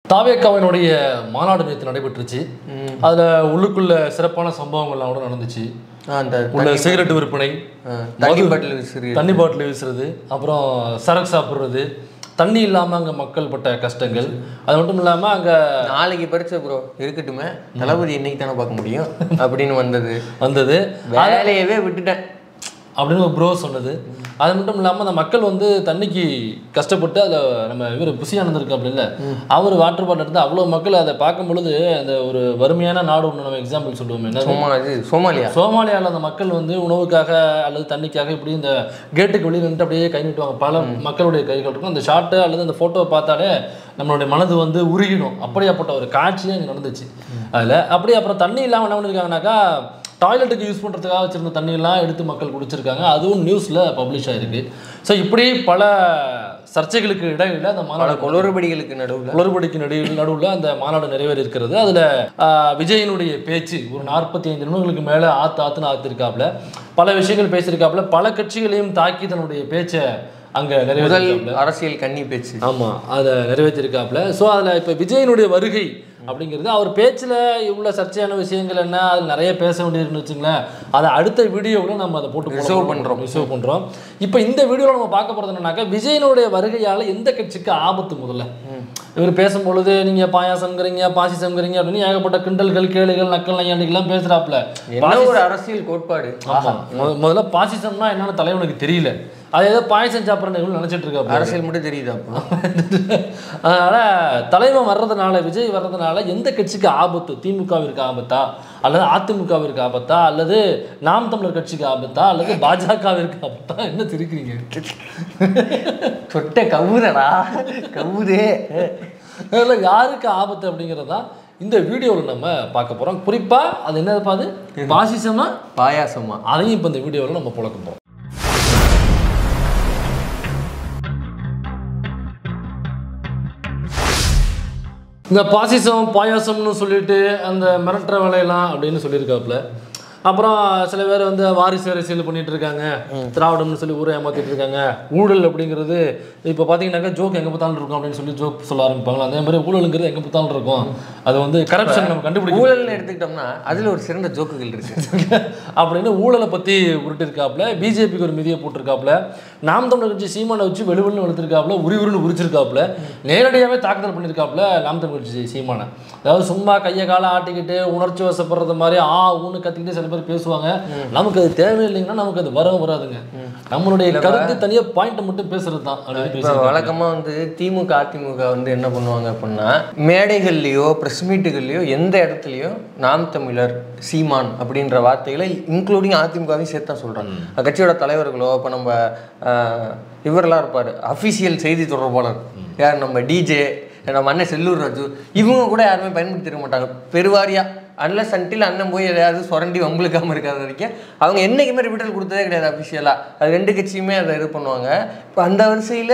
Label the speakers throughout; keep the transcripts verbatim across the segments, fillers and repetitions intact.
Speaker 1: தாவேக்காவினுடைய மாநாடு நேற்று நடைபெற்றுச்சு. அதில் உள்ளுக்குள்ள சிறப்பான சம்பவங்கள்லாம் கூட நடந்துச்சு. அந்த உள்ள சிகரெட் விற்பனை, தண்ணி பாட்டில் வீசுறது தண்ணி பாட்டில் வீசுறது அப்புறம் சரக்கு சாப்பிட்றது, தண்ணி இல்லாமல் அங்கே மக்கள் பட்ட கஷ்டங்கள். அது மட்டும் இல்லாமல் அங்கே
Speaker 2: நாளைக்கு பரிச்சை ப்ரோ இருக்கட்டுமே, தளபதி இன்னைக்கு தானே பார்க்க முடியும் அப்படின்னு வந்தது
Speaker 1: வந்தது
Speaker 2: வேலையவே விட்டுட்டேன்
Speaker 1: அப்படின்னு ஒரு ப்ரோ சொன்னது. அது மட்டும் இல்லாமல் அந்த மக்கள் வந்து தண்ணிக்கு கஷ்டப்பட்டு அதை நம்ம இவர் புசியானந்த் இருக்கு அப்படி இல்லை, அவர் வாட்டர் பாட்டில் எடுத்து அவ்வளோ மக்கள் அதை பார்க்கும் பொழுது அந்த ஒரு வறுமையான நாடு ஒன்று நம்ம எக்ஸாம்பிள் சொல்லுவோம். என்ன
Speaker 2: சோமாலியா
Speaker 1: சோமாலியாவில் அந்த மக்கள் வந்து உணவுக்காக அல்லது தண்ணிக்காக இப்படி இந்த கேட்டுக்கு வெளியே நின்று அப்படியே கை நீட்டுவாங்க. பல மக்களுடைய கைகள் இருக்கும். அந்த ஷார்ட்டு அல்லது அந்த ஃபோட்டோவை பார்த்தாலே நம்மளுடைய மனது வந்து உருகிடும். அப்படியாப்பட்ட ஒரு காட்சியும் இங்கே நடந்துச்சு. அதில் அப்படி அப்புறம் தண்ணி இல்லாமல் என்ன பண்ணியிருக்காங்கனாக்கா டாய்லெட்டுக்கு யூஸ் பண்ணுறதுக்காக வச்சுருந்த தண்ணியெல்லாம் எடுத்து மக்கள் குடிச்சிருக்காங்க. அதுவும் நியூஸில் பப்ளிஷ் ஆகிருக்கு. ஸோ இப்படி பல சர்ச்சைகளுக்கு இடையில அந்த மாநாடு
Speaker 2: குளறுபடிகளுக்கு நடுவில்
Speaker 1: குளறுபடிக்கு நடுவில் நடுவில் அந்த மாநாடு நிறைவேறி இருக்கிறது. அதில் விஜயனுடைய பேச்சு ஒரு நாற்பத்தி ஐந்து நிமிடங்களுக்கு மேலே ஆத்து ஆத்துன்னு ஆத்திருக்காப்புல, பல விஷயங்கள் பேசியிருக்காப்புல, பல கட்சிகளையும் தாக்கி தன்னுடைய பேச்சை அங்கே நிறைவேற்ற
Speaker 2: அரசியல் கன்னி பேச்சு.
Speaker 1: ஆமாம், அதை நிறைவேற்றிருக்காப்புல. ஸோ அதில் இப்போ விஜயனுடைய வருகை அப்படிங்கிறது அவர் பேச்சில் இவ்வளோ சர்ச்சையான விஷயங்கள் என்ன, அது நிறைய பேச வேண்டியதுன்னு வச்சுங்களேன். அதை அடுத்த வீடியோவில் நம்ம அதை போட்டு ரிசர்வ் பண்ணுறோம் ரிசர்வ் பண்ணுறோம் இப்போ இந்த வீடியோவில் நம்ம பார்க்க போகிறது என்னன்னாக்கா, விஜயனுடைய வருகையால் எந்த கட்சிக்கு ஆபத்து. முதல்ல இவர் பேசும்பொழுது நீங்கள் பாயாசம்ங்கிறீங்க பாசிசம்ங்கிறீங்க அப்படின்னு ஏகப்பட்ட கிண்டல்கள் கேளுகள் நக்கல் நையாண்டிகள்லாம் பேசுகிறாப்புல.
Speaker 2: ஒரு அரசியல் கோட்பாடு.
Speaker 1: ஆமாம், முதல்ல பாசிசம்னா என்னன்னு தலைவனுக்கு தெரியல. அது ஏதோ பாயசம் சாப்பிட்றவங்க நினச்சிட்டு இருக்காங்க.
Speaker 2: அரசியல் மட்டும் தெரியுது அப்போ.
Speaker 1: அதனால் தலைவன் வர்றதுனால, விஜய் வர்றதுனால எந்த கட்சிக்கு ஆபத்து? திமுகவிற்கு ஆபத்தா, அல்லது அதிமுகவிற்கு ஆபத்தா, அல்லது நாம் தமிழர் கட்சிக்கு ஆபத்தா, அல்லது பாஜகவிற்கு ஆபத்தா? என்ன தெரிவிக்கிறீங்க?
Speaker 2: சொட்ட கவுதடா கவுதே.
Speaker 1: அதில் யாருக்கு ஆபத்து அப்படிங்கிறதா இந்த வீடியோவில் நம்ம பார்க்க போகிறோம். குறிப்பாக அது என்னதுப்பா, அது பாசிசமா
Speaker 2: பாயாசமா,
Speaker 1: அதையும் இப்போ இந்த வீடியோவில் நம்ம புழக்க போகிறோம். இந்த பாசிசம் பாயாசம்னு சொல்லிட்டு அந்த மிரட்டுற வேலையெல்லாம் அப்படின்னு சொல்லியிருக்காப்புல. அப்புறம் சில பேர் வந்து வாரிசு அரசியல் பண்ணிட்டு இருக்காங்க, திராவிடம்னு சொல்லி ஊரை ஏமாத்திட்டு இருக்காங்க. ஊழல் அப்படிங்கிறது இப்போ பார்த்தீங்கன்னாக்கா ஜோக் எங்கே பார்த்தாலும் இருக்கும் அப்படின்னு சொல்லி ஜோக் சொல்ல ஆரம்பிப்பாங்க. அதே மாதிரி ஊழலுங்கிறது எங்கே பார்த்தாலும் இருக்கும். அது வந்து கரப்ஷன் நம்ம கண்டுபிடிக்கும்.
Speaker 2: ஊழல்னு எடுத்துக்கிட்டோம்னா அதில் ஒரு சிறந்த ஜோக்குகள் இருக்கு
Speaker 1: அப்படின்னு ஊழலை பற்றி உருட்டிருக்காப்புல. பிஜேபிக்கு ஒரு மிதியை போட்டிருக்காப்புல. நாம் தமிழர் கட்சி சீமானை வச்சு வெளுவெலுன்னு வளர்த்துருக்காப்புல, உரி உருன்னு உரிச்சிருக்காப்புல. நேரடியாகவே தாக்குதல் பண்ணியிருக்காப்புல நாம் தமிழர் கட்சி சீமானை. அதாவது சும்மா கையை காலை ஆட்டிக்கிட்டு உணர்ச்சி வசப்படுறது மாதிரி ஆ ஊன்னு கத்திக்கிட்டு சில பேர் பேசுவாங்க. நமக்கு அது தேவையில்லைங்கன்னா நமக்கு அது வரவும் வராதுங்க. நம்மளுடைய கருத்து தனியாக பாயிண்ட் மட்டும் பேசுறது தான்.
Speaker 2: வழக்கமாக வந்து திமுக அதிமுக வந்து என்ன பண்ணுவாங்க அப்படின்னா, மேடைகள்லையோ ப்ரெஸ் மீட்டுகள்லையோ எந்த இடத்துலையோ நாம் தமிழர் சீமான் அப்படின்ற வார்த்தைகளை இன்க்ளூடிங் அதிமுகவையும் சேர்த்து தான் சொல்கிறாங்க. கட்சியோட தலைவர்களோ இப்போ நம்ம இவரெல்லாம் இருப்பார், அஃபிஷியல் செய்தி தொடர்பாளர் யார், நம்ம டிஜே, நம்ம அண்ணன் செல்லூர் ராஜு, இவங்க கூட யாருமே பயன்படுத்திருக்க மாட்டாங்க பெருவாரியாக. அன்லஸ் அன்டில் அண்ணன் போய் எதையாவது சுரண்டி வம்பளுக்காமல் இருக்காத வரைக்கும் அவங்க என்றைக்குமே ரிப்பீட்டல் கொடுத்ததே கிடையாது அஃபிஷியலாக. அது ரெண்டு கட்சியுமே அதை இது பண்ணுவாங்க. இப்போ அந்த வரிசையில்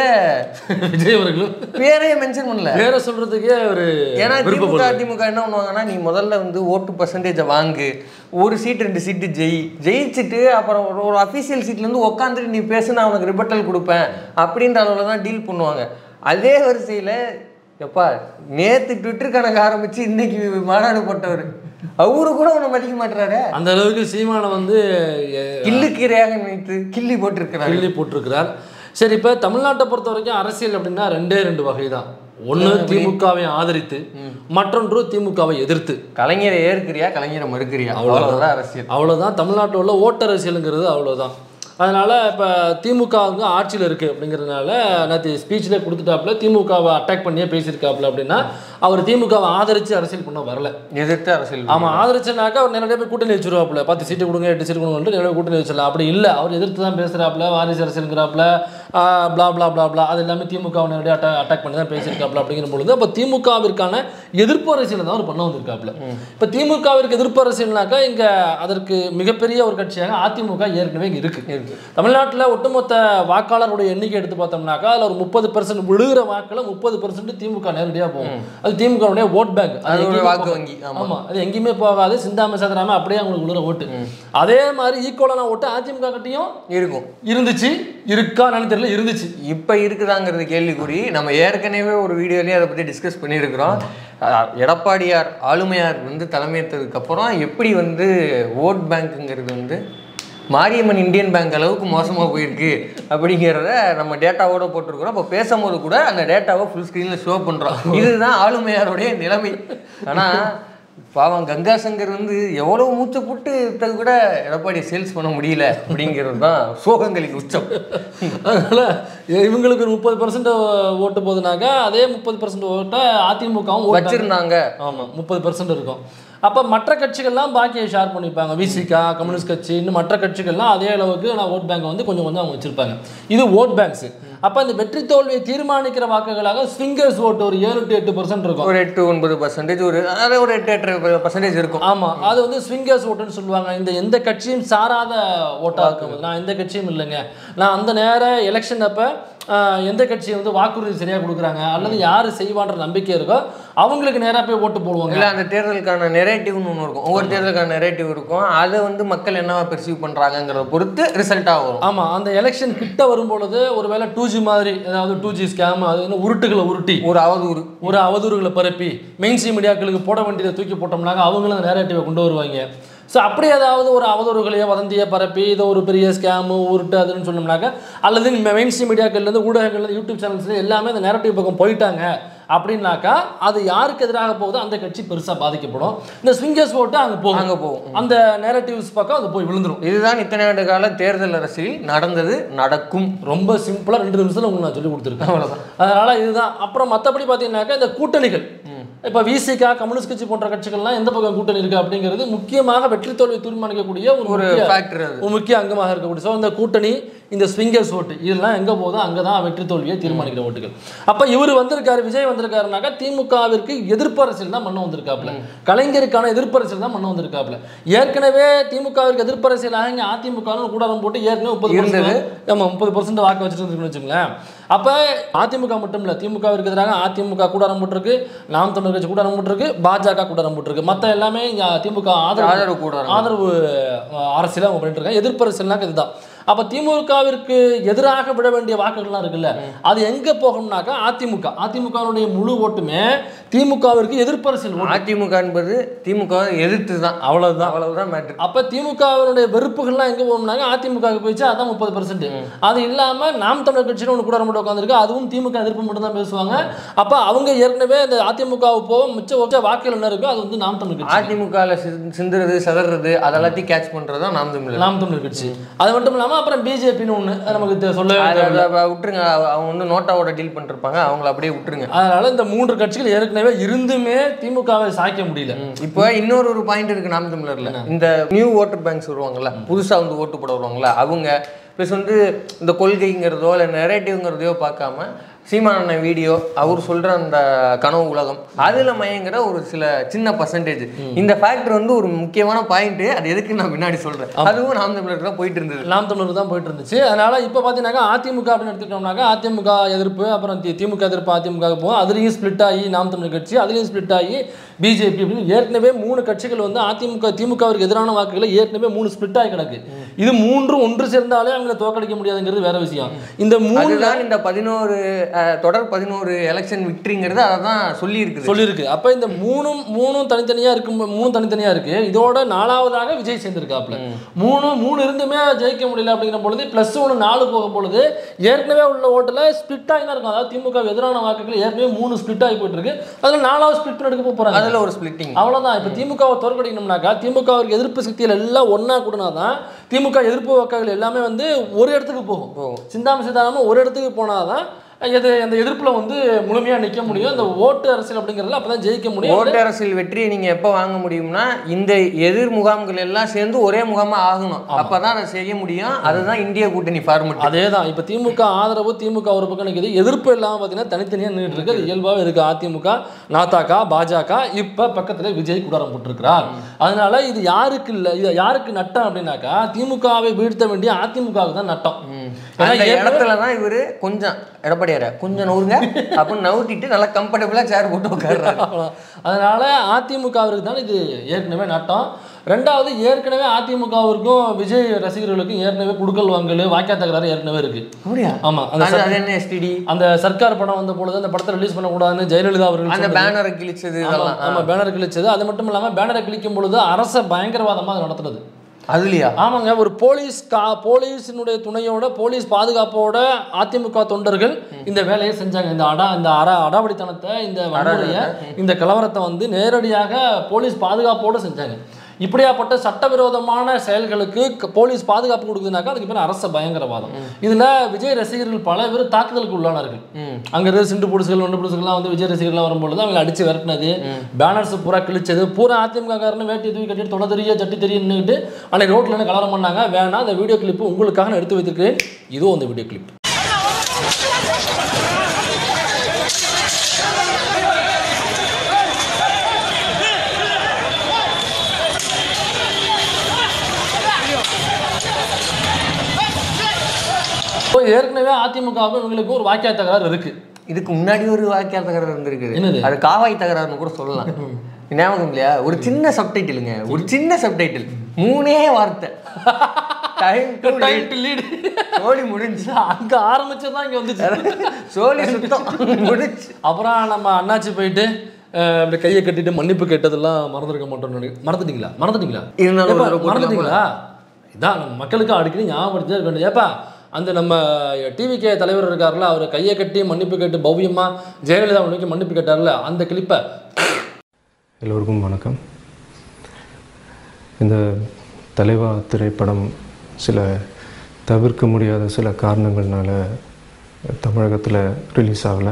Speaker 2: விஜய் அவர்களும் பேரையே மென்ஷன் பண்ணல, பேரை சொல்கிறதுக்கே ஒரு. ஏன்னா திமுக அதிமுக என்ன பண்ணுவாங்கன்னா, நீ முதல்ல வந்து ஓட்டு பர்சன்டேஜை வாங்கு, ஒரு சீட்டு ரெண்டு சீட்டு ஜெயி, ஜெயிச்சுட்டு அப்புறம் ஒரு ஒரு அஃபிஷியல் சீட்லேருந்து உட்காந்துட்டு நீ பேசு, நான் உனக்கு ரிப்பீட்டல் கொடுப்பேன் அப்படின்ற அளவில் தான் டீல் பண்ணுவாங்க. அதே வரிசையில் எப்பா நேற்று ட்விட்டர் கணக்கு ஆரம்பித்து இன்னைக்கு மாநாடு போட்டவர் அவரு கூட உன்னை மதிக்க மாட்டுறாரு. அந்த அளவுக்கு சீமானை வந்து கில்லுக்கீரையாக நினைத்து கிள்ளி போட்டிருக்கிறார் கிள்ளி போட்டிருக்கிறார். சரி, இப்போ தமிழ்நாட்டை பொறுத்த வரைக்கும் அரசியல் அப்படின்னா ரெண்டே ரெண்டு வகை தான். ஒன்று திமுகவை ஆதரித்து, மற்றொன்று திமுகவை எதிர்த்து. கலைஞரை ஏற்கிறியா கலைஞரை மறுக்கிறியா, அவ்வளோதான் அரசியல். அவ்வளோதான் தமிழ்நாட்டில் உள்ள ஓட்டரசியலுங்கிறது, அவ்வளோதான். அதனால் இப்போ திமுக வந்து ஆட்சியில் இருக்குது அப்படிங்கிறதுனால நேற்று ஸ்பீச்சில் கொடுத்துட்டாப்புல திமுகவை அட்டாக் பண்ணியே பேசியிருக்காப்புல. அப்படின்னா அவர் திமுகவை ஆதரித்து அரசியல் பண்ண வரல, எதிர்த்து அரசியல். ஆமாம், ஆதரிச்சுனாக்கா அவர் நிறைய பேர் கூட்டணி வச்சுருவாப்புல, பத்து சீட்டு கொடுங்க எட்டு சீட்டு கொடுங்கன்ட்டு நிறைய கூட்டணி வச்சிடலாம். அப்படி இல்லை, அவர் எதிர்த்து தான் பேசுகிறாப்புல, வாரிசு அரசியலுங்கிறாப்புல, பிளா பிளா பிளா பிளா, அது எல்லாமே திமுகவை நேரடியாக அட்டா அட்டாக் பண்ணி தான் பேசியிருக்காப்புல. அப்படிங்கிற பொழுது அப்போ திமுகவிற்கான எதிர்ப்பு அரசியலை தான் அவர் பண்ண வந்திருக்காப்புல. இப்போ திமுகவிற்கு எதிர்ப்பு அரசியல்னாக்கா இங்கே அதற்கு மிகப்பெரிய ஒரு கட்சியாக அதிமுக ஏற்கனவே இங்கே இருக்குது. இருக்கு.
Speaker 1: தமிழ்நாட்டில் ஒட்டுமொத்த வாக்காளருடைய எண்ணிக்கை எடுத்து பார்த்தோம்னாக்கா அதில் ஒரு முப்பது பெர்சன்ட் விழுகிற வாக்கில் முப்பது பெர்சன்ட் திமுக நேரடியாக போகும். அது திமுகவுடைய ஓட் பேங்க், அது
Speaker 2: வாக்கு வங்கி.
Speaker 1: ஆமா, அது எங்கேயுமே போகாது, சிந்தாம சதுராம அப்படியே அவங்களுக்கு விழுற ஓட்டு. அதே மாதிரி ஈக்குவலான ஓட்டு அதிமுக கிட்டையும் இருக்கும், இருந்துச்சு, இருக்கான்னு தெரியல, இருந்துச்சு.
Speaker 2: இப்போ இருக்குதாங்கிறது கேள்விக்குறி. நம்ம ஏற்கனவே ஒரு வீடியோலயே அதை பற்றி டிஸ்கஸ் பண்ணியிருக்கிறோம். எடப்பாடியார் ஆளுமையார் வந்து தலைமையேற்றதுக்கு அப்புறம் எப்படி வந்து ஓட் பேங்க்குங்கிறது வந்து மாரியம்மன் இந்தியன் பேங்க் அளவுக்கு மோசமாக போயிருக்கு அப்படிங்கிறத நம்ம டேட்டாவோட போட்டிருக்கிறோம். அப்போ பேசும்போது கூட அந்த டேட்டாவை ஃபுல் ஸ்க்ரீனில் ஷோ பண்ணுறோம். இதுதான் ஆளுமையாருடைய நிலைமை. ஆனால் பாவம் கங்கா சங்கர் வந்து எவ்வளோ மூச்சை போட்டு விட்டது கூட எடப்பாடி சேல்ஸ் பண்ண முடியல அப்படிங்கிறது தான் சோகங்களின் உச்சம்.
Speaker 1: அதனால இவங்களுக்கு ஒரு முப்பது பர்சன்ட் ஓட்டு போகுதுனாக்கா அதே முப்பது பர்சன்ட் ஓட்டை அதிமுகவும்
Speaker 2: வச்சிருந்தாங்க.
Speaker 1: ஆமாம், முப்பது பர்சன்ட் இருக்கும். அப்போ மற்ற கட்சிகள்லாம் பாக்கியை ஷேர் பண்ணிப்பாங்க. விசிகா, கம்யூனிஸ்ட் கட்சி, இன்னும் மற்ற கட்சிகள்லாம் அதே அளவுக்கு நான் ஓட் பேங்கை வந்து கொஞ்சம் கொஞ்சம் அவங்க வச்சிருப்பாங்க. இது ஓட் பேங்க்ஸ். அப்போ இந்த வெற்றி தோல்வியை தீர்மானிக்கிற வாக்குகளாக ஸ்விங்கர்ஸ் ஓட்டு ஒரு ஏழு டு எட்டு பர்சன்ட் இருக்கும்.
Speaker 2: ஒரு எட்டு ஒன்பது பர்சன்டேஜ் ஒரு அதே ஒரு எட்டு எட்டு பர்சன்டேஜ் இருக்கும்.
Speaker 1: ஆமாம், அது வந்து ஸ்விங்கர்ஸ் ஓட்டுன்னு சொல்லுவாங்க. இந்த எந்த கட்சியும் சாராத ஓட்டாக இருக்கும். நான் எந்த கட்சியும் இல்லைங்க, நான் அந்த நேர எலெக்ஷன் அப்போ எந்த கட்சியை வந்து வாக்குறுதி சரியாக கொடுக்குறாங்க அல்லது யார் செய்வான்ற நம்பிக்கை இருக்கோ அவங்களுக்கு நேராக போய் ஓட்டு போடுவாங்க.
Speaker 2: இல்லை, அந்த தேர்தலுக்கான நெரேட்டிவ்னு ஒன்று இருக்கும். ஒவ்வொரு தேர்தலுக்கான நெரேட்டிவ் இருக்கும். அதை வந்து மக்கள் என்னவா பெர்சீவ் பண்ணுறாங்கிறத பொறுத்து ரிசல்ட்டாக வரும்.
Speaker 1: ஆமாம், அந்த எலெக்ஷன் கிட்ட வரும்பொழுது ஒரு வேளை டூ ஜி மாதிரி ஏதாவது டூ ஜி ஸ்கேம் அது இன்னும் உருட்டுகளை உருட்டி
Speaker 2: ஒரு அவதூறு
Speaker 1: ஒரு அவதூறுகளை பரப்பி மெயின் ஸ்ட்ரீம் மீடியாக்களுக்கு போட வேண்டியதை தூக்கி போட்டோம்னாக்க அவங்களும் அந்த நேரேட்டிவை கொண்டு வருவாங்க. ஸோ அப்படி ஏதாவது ஒரு அவதூறுகளையோ வதந்தியை பரப்பி இதை ஒரு பெரிய ஸ்கேமு உருட்டு அதுன்னு சொன்னோம்னாக்க அல்லது மெயின் ஸ்ட்ரீம் மீடியாக்கள்லேருந்து ஊடகங்கள்லேருந்து யூடியூப் சேனல்ஸ்லேருந்து எல்லாமே அந்த நேரட்டிவ் பக்கம் போயிட்டாங்க அப்படின்னாக்கா அது யாருக்கு எதிராக போகுதோ அந்த கட்சி பெருசாக பாதிக்கப்படும். இந்த ஸ்விங்கர்ஸ் ஓட்டு அங்கே போகும்,
Speaker 2: அங்கே போகும்,
Speaker 1: அந்த நேரட்டிவ்ஸ் பக்கம் அது போய் விழுந்துடும்.
Speaker 2: இதுதான் இத்தனை ஆண்டு கால தேர்தல் அரசியல் நடந்தது, நடக்கும்.
Speaker 1: ரொம்ப சிம்பிளாக ரெண்டு நிமிஷத்தில் உங்களுக்கு நான் சொல்லி கொடுத்துருக்கேன், அவ்வளோதான். அதனால் இதுதான். அப்புறம் மற்றபடி பார்த்தீங்கன்னாக்கா இந்த கூட்டணிகள், இப்போ விசிகா, கம்யூனிஸ்ட் கட்சி போன்ற கட்சிகள்லாம் எந்த பக்கம் கூட்டணி இருக்குது அப்படிங்கிறது முக்கியமாக வெற்றி தோல்வி தீர்மானிக்கக்கூடிய ஒரு
Speaker 2: ஒரு ஃபேக்டர்,
Speaker 1: ஒரு முக்கிய அங்கமாக இருக்கக்கூடிய. ஸோ இந்த கூட்டணி, இந்த ஸ்விங்கர்ஸ் ஓட்டு இதெல்லாம் எங்கே போதோ அங்கே தான் வெற்றி தோல்வியை தீர்மானிக்கிற ஓட்டுகள். அப்போ இவர் வந்திருக்காரு, விஜய் வந்திருக்காருனாக்கா திமுகவிற்கு எதிர்ப்பு அரசியல் தான் மண்ண வந்திருக்காப்புல, கலைஞருக்கான எதிர்ப்பு அரசியல் தான் மண்ண வந்திருக்காப்புல. ஏற்கனவே திமுகவிற்கு எதிர்ப்பு அரசியலாக இங்கே அதிமுக கூடாரம் போட்டு ஏற்கனவே முப்பது பர்சன்ட் நம்ம முப்பது பர்சன்ட் வாக்கு வச்சுட்டு இருக்குன்னு வச்சுங்களேன். அப்போ அதிமுக மட்டும் இல்லை, திமுகவிற்கு எதிராக அதிமுக கூடாரம் போட்டிருக்கு, நாம் தமிழர் கட்சி கூடாரம் போட்டிருக்கு, பாஜக கூடாரம் போட்டிருக்கு. மற்ற எல்லாமே திமுக ஆதரவு கூடாரம் ஆதரவு அரசியலாக அவங்க பண்ணிட்டு இருக்காங்க. எதிர்ப்பு அரசியல்னாக்க இதுதான். அப்போ திமுகவிற்கு எதிராக விட வேண்டிய வாக்குகள்லாம் இருக்குல்ல, அது எங்கே போகணும்னாக்கா அதிமுக. அதிமுகவுடைய முழு ஓட்டுமே திமுகவிற்கு எதிர்ப்பு அரசியல்.
Speaker 2: அதிமுக என்பது திமுக எதிர்த்து தான், அவ்வளவுதான் அவ்வளவுதான் மேட்ரு.
Speaker 1: அப்போ திமுகவினுடைய வெறுப்புகள்லாம் எங்கே போகணும்னாக்க அதிமுக போயிடுச்சு, அதான் முப்பது பர்சன்ட். அது இல்லாமல் நாம் தமிழர் கட்சின்னு ஒன்று கூட மட்டும் உட்காந்துருக்கு, அதுவும் திமுக எதிர்ப்பு மட்டும் தான் பேசுவாங்க. அப்போ அவங்க ஏற்கனவே இந்த அதிமுகவை போக மிச்ச வச்ச வாக்குகள் என்ன இருக்கோ அது வந்து நாம் தமிழர் கட்சி.
Speaker 2: அதிமுகவில் சிந்துறது சதறது அதெல்லாத்தையும் கேட்ச் பண்ணுறது தான் நாம் தமிழர்
Speaker 1: நாம் தமிழர் கட்சி. அது மட்டும் இல்லாமல் அப்புறம் பிஜேபின்னு ஒன்று நமக்கு சொல்ல
Speaker 2: விட்டுருங்க, அவங்க வந்து நோட்டாவோட டீல் பண்ணிருப்பாங்க, அவங்கள அப்படியே விட்டுருங்க.
Speaker 1: அதனால இந்த மூன்று கட்சிகள் ஏற்கனவே இருந்துமே திமுகவை சாய்க்க முடியல.
Speaker 2: இப்போ இன்னொரு ஒரு பாயிண்ட் இருக்கு நாம் தமிழர்ல, இந்த நியூ ஓட்டர் பேங்க்ஸ் வருவாங்கல்ல, புதுசாக வந்து ஓட்டு போட வருவாங்களா, அவங்க ப்ளஸ் வந்து இந்த கொள்கைங்கிறதோ இல்லை நெரேட்டிவ்ங்கிறதையோ பார்க்காம சீமான வீடியோ அவர் சொல்கிற அந்த கனவு உலகம் அதில் மயங்கிற ஒரு சில சின்ன பர்சன்டேஜ், இந்த ஃபேக்டர் வந்து ஒரு முக்கியமான பாயிண்ட்டு. அது எதுக்கு நான் முன்னாடி சொல்கிறேன், அதுவும் நாம் தமிழருக்கு தான் போயிட்டு இருந்தது,
Speaker 1: நாம் தமிழருக்கு தான் போயிட்டு இருந்துச்சு. அதனால் இப்போ பார்த்தீங்கன்னாக்கா அதிமுக அப்படின்னு எடுத்துக்கிட்டோம்னாக்கா அதிமுக எதிர்ப்பு, அப்புறம் திமுக எதிர்ப்பு அதிமுக போகும், அதுலேயும் ஸ்பிளிட் ஆகி நாம் தமிழர் கட்சி, அதுலேயும் ஸ்பிளிட் ஆகி பிஜேபி அப்படின்னு ஏற்கனவே மூணு கட்சிகள் வந்து அதிமுக திமுகவிற்கு எதிரான வாக்குகளை ஏற்கனவே மூணு ஸ்பிளிட் ஆகி கிடக்கு. இது மூன்று ஒன்று சேர்ந்தாலே அவங்களை தோக்கடிக்க முடியாதுங்கிறது வேற விஷயம். இந்த மூணு
Speaker 2: தான் இந்த பதினோரு தொடர் பதினோரு எலெக்ஷன் விக்டரிங்கிறது அதை தான் சொல்லியிருக்கு
Speaker 1: சொல்லியிருக்கு அப்போ இந்த மூணும் மூணும் தனித்தனியாக இருக்கும், மூணு தனித்தனியாக இருக்குது. இதோட நாலாவதாக விஜய் சேர்ந்திருக்காப்புல. மூணு மூணு இருந்துமே ஜெயிக்க முடியல அப்படிங்கிற பொழுது ப்ளஸ் ஒன்று நாலு போகும் பொழுது ஏற்கனவே உள்ள ஓட்டில் ஸ்பிளிட் ஆகி தான் இருக்கும். அதாவது திமுக எதிரான வாக்குகள் ஏற்கனவே மூணு ஸ்பிளிட் ஆகி போயிட்டு இருக்கு, அதில் நாலாவது ஸ்பிளிட் எடுக்க போகிறாங்க,
Speaker 2: அதில் ஒரு ஸ்பிளிட்டிங் அவ்வளோதான்.
Speaker 1: இப்போ திமுகவை தோற்கடிக்கணும்னாக்கா திமுகவிற்கு எதிர்ப்பு சக்திகள் எல்லாம் ஒன்றா கூடனா தான் திமுக எதிர்ப்பு வாக்குகள் எல்லாமே வந்து ஒரு இடத்துக்கு போகும். சிந்தாம சிந்தாம ஒரு இடத்துக்கு போனால் தான் எது அந்த எதிர்ப்புல வந்து முழுமையா நிக்க முடியும். அந்த ஓட்டு அரசியல் அப்படிங்கறதுல அப்பதான் ஜெயிக்க முடியும்.
Speaker 2: ஓட்டு அரசியல் வெற்றியை நீங்க எப்ப வாங்க முடியும்னா இந்த எதிர் முகாம்கள் எல்லாம் சேர்ந்து ஒரே முகாமா ஆகணும். அப்பதான் அதை செய்ய முடியும். அதுதான் இந்திய கூட்டணி ஃபார்மட்.
Speaker 1: அதேதான். இப்ப திமுக ஆதரவு திமுக ஒரு பக்கம் நிக்குது, எதிர்ப்பு எல்லாம் பாத்தீங்கன்னா தனித்தனியா நின்றுட்டு இருக்கு. அது இயல்பாவே இருக்கு. அதிமுக, நாதாகா, பாஜக, இப்ப பக்கத்துல விஜய் கூடாரம் போட்டிருக்கிறார். அதனால இது யாருக்கு இல்ல, இது யாருக்கு நட்டம் அப்படின்னாக்கா திமுகவை வீழ்த்த வேண்டிய அதிமுகவுக்கு தான் நட்டம்.
Speaker 2: இடத்துலதான் இவரு கொஞ்சம் எடப்பாடியார கொஞ்சம் நவுருங்க அப்படின்னு நவுத்திட்டு நல்லா கம்ஃபர்டபுளா சேர் போட்டு உட்கார்றாரு.
Speaker 1: அதனால அதிமுகவிற்கு தான் இது ஏற்கனவே நட்டம். ரெண்டாவது, ஏற்கனவே அதிமுகவிற்கும் விஜய் ரசிகர்களுக்கும் ஏற்கனவே குடுக்கல் வாங்கல் வாக்கியா தகராறு ஏற்கனவே இருக்கு. ஆமா, அந்த சர்க்கார் படம் வந்த பொழுது அந்த படத்தை ரிலீஸ் பண்ணக்கூடாதுன்னு ஜெயலலிதா அவர்கள்
Speaker 2: அந்த பேனரை கிழிச்சது.
Speaker 1: ஆமா, பேனர் கிழிச்சது. அது மட்டும் இல்லாம பேனரை கிழிக்கும் பொழுது அரச பயங்கரவாதமா நடத்துறது.
Speaker 2: அதுலையா?
Speaker 1: ஆமாங்க. ஒரு போலீஸ் கா போலீஸினுடைய துணையோட போலீஸ் பாதுகாப்போட அதிமுக தொண்டர்கள் இந்த வேலையை செஞ்சாங்க. இந்த அடா இந்த அற அடாவடித்தனத்தை, இந்த வன்முறையை, இந்த கலவரத்தை வந்து நேரடியாக போலீஸ் பாதுகாப்போடு செஞ்சாங்க. இப்படியாப்பட்ட சட்டவிரோதமான செயல்களுக்கு போலீஸ் பாதுகாப்பு கொடுக்குதுனாக்கா அதுக்கு பேர் அரச பயங்கரவாதம். இதுல விஜய் ரசிகர்கள் பல பேர் தாக்குதலுக்கு உள்ளானார்கள். அங்க இருந்து சிண்டு புடிசுகள் ஒன்று புடிசுகள்லாம் வந்து விஜய் ரசிகர்கள்லாம் வரும்பொழுது அவங்களை அடிச்சு விரட்டினது, பேனர்ஸ் பூரா கிழிச்சது, பூரா அதிமுக காரன்னு வேட்டி தூக்கி கட்டிட்டு தொட தெரிய சட்டி தெரியுன்னுட்டு அன்னைக்கு ரோட்ல இருந்து கலவரம் பண்ணாங்க. வேணா அந்த வீடியோ கிளிப்பு உங்களுக்காக நான் எடுத்து வைத்திருக்கிறேன். இதுவும் அந்த வீடியோ கிளிப். ஏற்கனவே அதிமுகவும் இவங்களுக்கு ஒரு வாக்கிய தகராறு இருக்கு.
Speaker 2: இதுக்கு முன்னாடி ஒரு வாக்கிய தகராறு இருந்திருக்கு. அது காவாய் தகராறுன்னு கூட சொல்லலாம். ஞாபகம் இல்லையா? ஒரு சின்ன சப்டைட்டிலுங்க, ஒரு சின்ன சப்டைட்டில், மூணே வார்த்தை, டைம் டு லீட். சோலி முடிஞ்சு
Speaker 1: அங்க ஆரம்பிச்சதான் இங்க வந்துச்சு.
Speaker 2: சோலி சுத்தம் முடிச்சு.
Speaker 1: அப்புறம் நம்ம அண்ணாச்சி போயிட்டு அப்படி கையை கட்டிட்டு மன்னிப்பு கேட்டதெல்லாம் மறந்துருக்க மாட்டோம்னு மறந்துட்டீங்களா? மறந்துட்டீங்களா? மறந்துட்டீங்களா? இதான் நம்ம மக்களுக்கு அடிக்கடி ஞாபகப்படுத்தி இருக்க வேண்டிய. ஏப்பா அந்த நம்ம டிவிகே தலைவர் இருக்காருல்ல, அவர் கையை கட்டி மன்னிப்பு கேட்டு பவ்யமா ஜெயலலிதா உனக்கு மன்னிப்பு கேட்டார்ல, அந்த கிளிப்பை.
Speaker 3: எல்லோருக்கும் வணக்கம். இந்த தலைவா திரைப்படம் சில தவிர்க்க முடியாத சில காரணங்கள்னால தமிழகத்தில் ரிலீஸ் ஆகலை.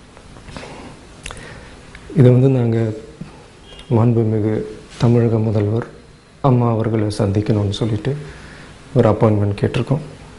Speaker 3: இதை வந்து நாங்கள் மாண்புமிகு தமிழக முதல்வர் அம்மா அவர்களை சந்திக்கணும்னு சொல்லிட்டு ஒரு அப்பாயின்மெண்ட் கேட்டிருக்கோம்.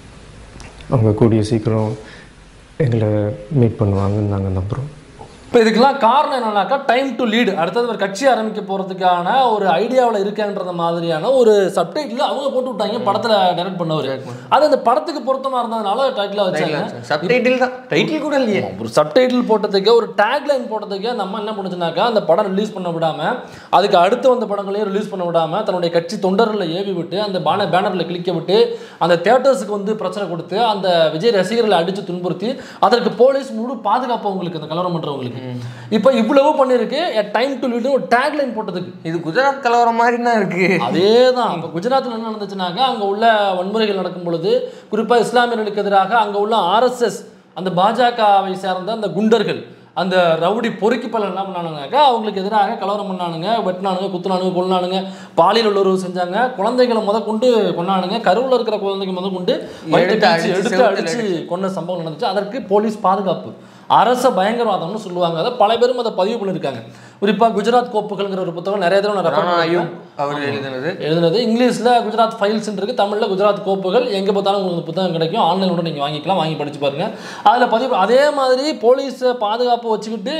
Speaker 3: அவங்க கூடிய சீக்கிரம் எங்களை மீட் பண்ணுவாங்கன்னு நாங்கள் நம்புகிறோம்.
Speaker 1: இப்போ இதுக்கெல்லாம் காரணம் என்னன்னாக்கா டைம் டு லீடு. அடுத்தது ஒரு கட்சி ஆரம்பிக்க போகிறதுக்கான ஒரு ஐடியாவில் இருக்கேன்ற மாதிரியான ஒரு சப்டைட்டில் அவங்க போட்டு விட்டாங்க படத்தில் டைரக்ட் பண்ணவர். அது அந்த படத்துக்கு பொருத்தமாக இருந்ததுனால டைட்டிலாக வச்சாங்க.
Speaker 2: சப்டைட்டில் தான், டைட்டில் கூட இல்லையே.
Speaker 1: ஒரு சப்டைட்டில் போட்டதுக்கு, ஒரு டேக்லைன் போட்டதுக்கு நம்ம என்ன பண்ணுச்சுனாக்கா அந்த படம் ரிலீஸ் பண்ண விடாமல், அதுக்கு அடுத்து வந்த படங்களையும் ரிலீஸ் பண்ண விடாமல் தன்னுடைய கட்சி தொண்டர்களை ஏவி விட்டு அந்த பேனர் பேனரில் கிளிக்க விட்டு அந்த தியேட்டர்ஸுக்கு வந்து பிரச்சனை கொடுத்து அந்த விஜய் ரசிகர்களை அடித்து துன்புறுத்தி அதற்கு போலீஸ் முழு பாதுகாப்பு அவங்களுக்கு, அந்த கலவரம் பண்ணுறவங்களுக்கு. இப்போ இவ்வளவு பண்ணிருக்கு. டைம் டு லீட் ஒரு டேக்லைன் போட்டதுக்கு.
Speaker 2: இது குஜராத் கலவரம் மாதிரி தான் இருக்கு.
Speaker 1: அதேதான். இப்போ குஜராத்தில் என்ன நடந்துச்சுனாக்கா அங்கே உள்ள வன்முறைகள் நடக்கும் பொழுது குறிப்பாக இஸ்லாமியர்களுக்கு எதிராக அங்கே உள்ள ஆர்எஸ்எஸ் அந்த பாஜகவை சேர்ந்த அந்த குண்டர்கள், அந்த ரவுடி பொறுக்கி பலன் என்ன பண்ணானுங்கனாக்கா அவங்களுக்கு எதிராக கலவரம் பண்ணானுங்க, வெட்டினானுங்க, குத்துனானுங்க, கொல்லானுங்க, பாலியல் உள்ளுறவு செஞ்சாங்க, குழந்தைகளை முத கொண்டு கொண்டானுங்க, கருவில் இருக்கிற குழந்தைங்க முத கொண்டு எடுத்து அடிச்சு கொண்ட சம்பவம் நடந்துச்சு. அதற்கு போலீஸ் பாதுகாப்பு, அரச பயங்கரவாதம்னு சொல்லுவாங்க. அதை பல பேரும் அதை பதிவு பண்ணியிருக்காங்க. குறிப்பாக குஜராத் கோப்புகள்ங்கிற ஒரு புத்தகம் நிறைய தடவை நான்
Speaker 2: அவர் எழுதுனது
Speaker 1: எழுதுனது இங்கிலீஷில் குஜராத் ஃபைல்ஸ் இருக்கு, தமிழில் குஜராத் கோப்புகள். எங்கே பார்த்தாலும் உங்களுக்கு புத்தகம் கிடைக்கும். ஆன்லைனோட நீங்கள் வாங்கிக்கலாம், வாங்கி படிச்சு பாருங்கள். அதில் பதிவு அதே மாதிரி போலீஸை பாதுகாப்பு வச்சுக்கிட்டு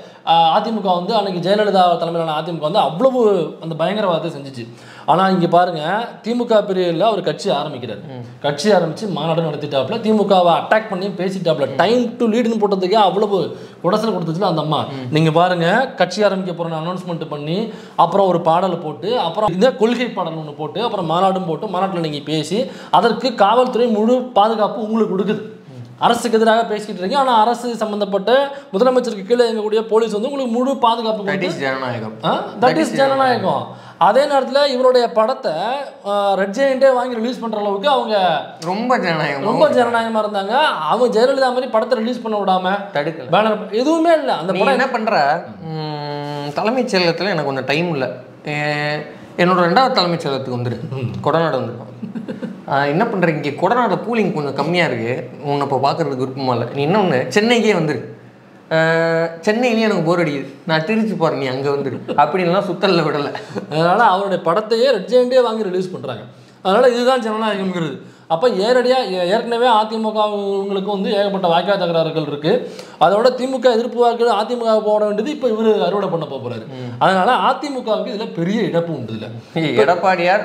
Speaker 1: அதிமுக வந்து அன்னைக்கு ஜெயலலிதா தலைமையிலான அதிமுக வந்து அவ்வளவு அந்த பயங்கரவாதத்தை செஞ்சிச்சு. ஆனால் இங்கே பாருங்கள், திமுக பீரியடில் அவர் கட்சி ஆரம்பிக்கிறார். கட்சி ஆரம்பித்து மாநாடு நடத்திட்டாப்புல, திமுகவை அட்டாக் பண்ணி பேசிட்டாப்புல. டைம் டு லீடுன்னு போட்டதுக்கே அவ்வளவு உடசல் கொடுத்துச்சுல அந்த அம்மா. நீங்கள் பாருங்கள், கட்சி ஆரம்பிக்க போகிறேன்னு அனௌன்ஸ்மெண்ட் பண்ணி அப்புறம் ஒரு பாடலை போட்டு அப்புறம் இந்த கொள்கை பாடல் ஒன்று போட்டு அப்புறம் மாநாடும் போட்டு மாநாட்டில் நீங்கள் பேசி அதற்கு காவல்துறை முழு பாதுகாப்பு உங்களுக்கு கொடுக்குது. அரசுக்கு எதிராக பேசிக்கிட்டு இருக்கீங்க, ஆனால் அரசு சம்பந்தப்பட்ட முதலமைச்சருக்கு கீழே எங்கக்கூடிய போலீஸ் வந்து உங்களுக்கு முழு பாதுகாப்பு.
Speaker 2: தட் இஸ் ஜனநாயகம்.
Speaker 1: தட் இஸ் ஜனநாயகம். அதே நேரத்தில் இவருடைய படத்தை ரெட் ஜெயண்டே வாங்கி ரிலீஸ் பண்ணுற அளவுக்கு அவங்க
Speaker 2: ரொம்ப ஜனநாயகம்
Speaker 1: ரொம்ப ஜனநாயகமாக இருந்தாங்க. அவங்க ஜெயலலிதா மாதிரி படத்தை ரிலீஸ் பண்ண விடாம
Speaker 2: தடுக்கல,
Speaker 1: பேனர் எதுவுமே இல்லை. அந்த படம்
Speaker 2: என்ன பண்ணுற தலைமைச் செயலகத்தில் எனக்கு கொஞ்சம் டைம் இல்லை. என்னோட ரெண்டாவது தலைமைச் செயலகத்துக்கு வந்துரு கொடநாடு வந்துருக்கோம். என்ன பண்ணுற, இங்கே கொடநாடு கூலிங் கொஞ்சம் கம்மியாக இருக்குது, உன்னை இப்போ பார்க்குறதுக்கு விருப்பமா இல்லை, நீ இன்னொன்று சென்னைக்கே வந்துரு, சென்னையிலேயே எனக்கு போர் அடிக்குது, நான் திருச்சி போகிறேன், நீ அங்கே வந்துரு அப்படின்லாம் சுத்தலில் விடலை.
Speaker 1: அதனால் அவருடைய படத்தையே ரெட் ஜெயண்டே வாங்கி ரிலீஸ் பண்ணுறாங்க. அதனால் இதுதான் ஜனநாயகம்ங்கிறது. அப்போ ஏரடியாக ஏற்கனவே அதிமுகவுங்களுக்கு வந்து ஏகப்பட்ட வாய்க்கால் தகராறுகள் இருக்குது. அதோட திமுக எதிர்ப்பு வாக்குகள் அதிமுக போட வேண்டியது இப்போ இவர் அறுவடை பண்ண போகிறாரு. அதனால் அதிமுகவுக்கு இதில் பெரிய இழப்பு உண்டு. இல்லை
Speaker 2: எடப்பாடியார்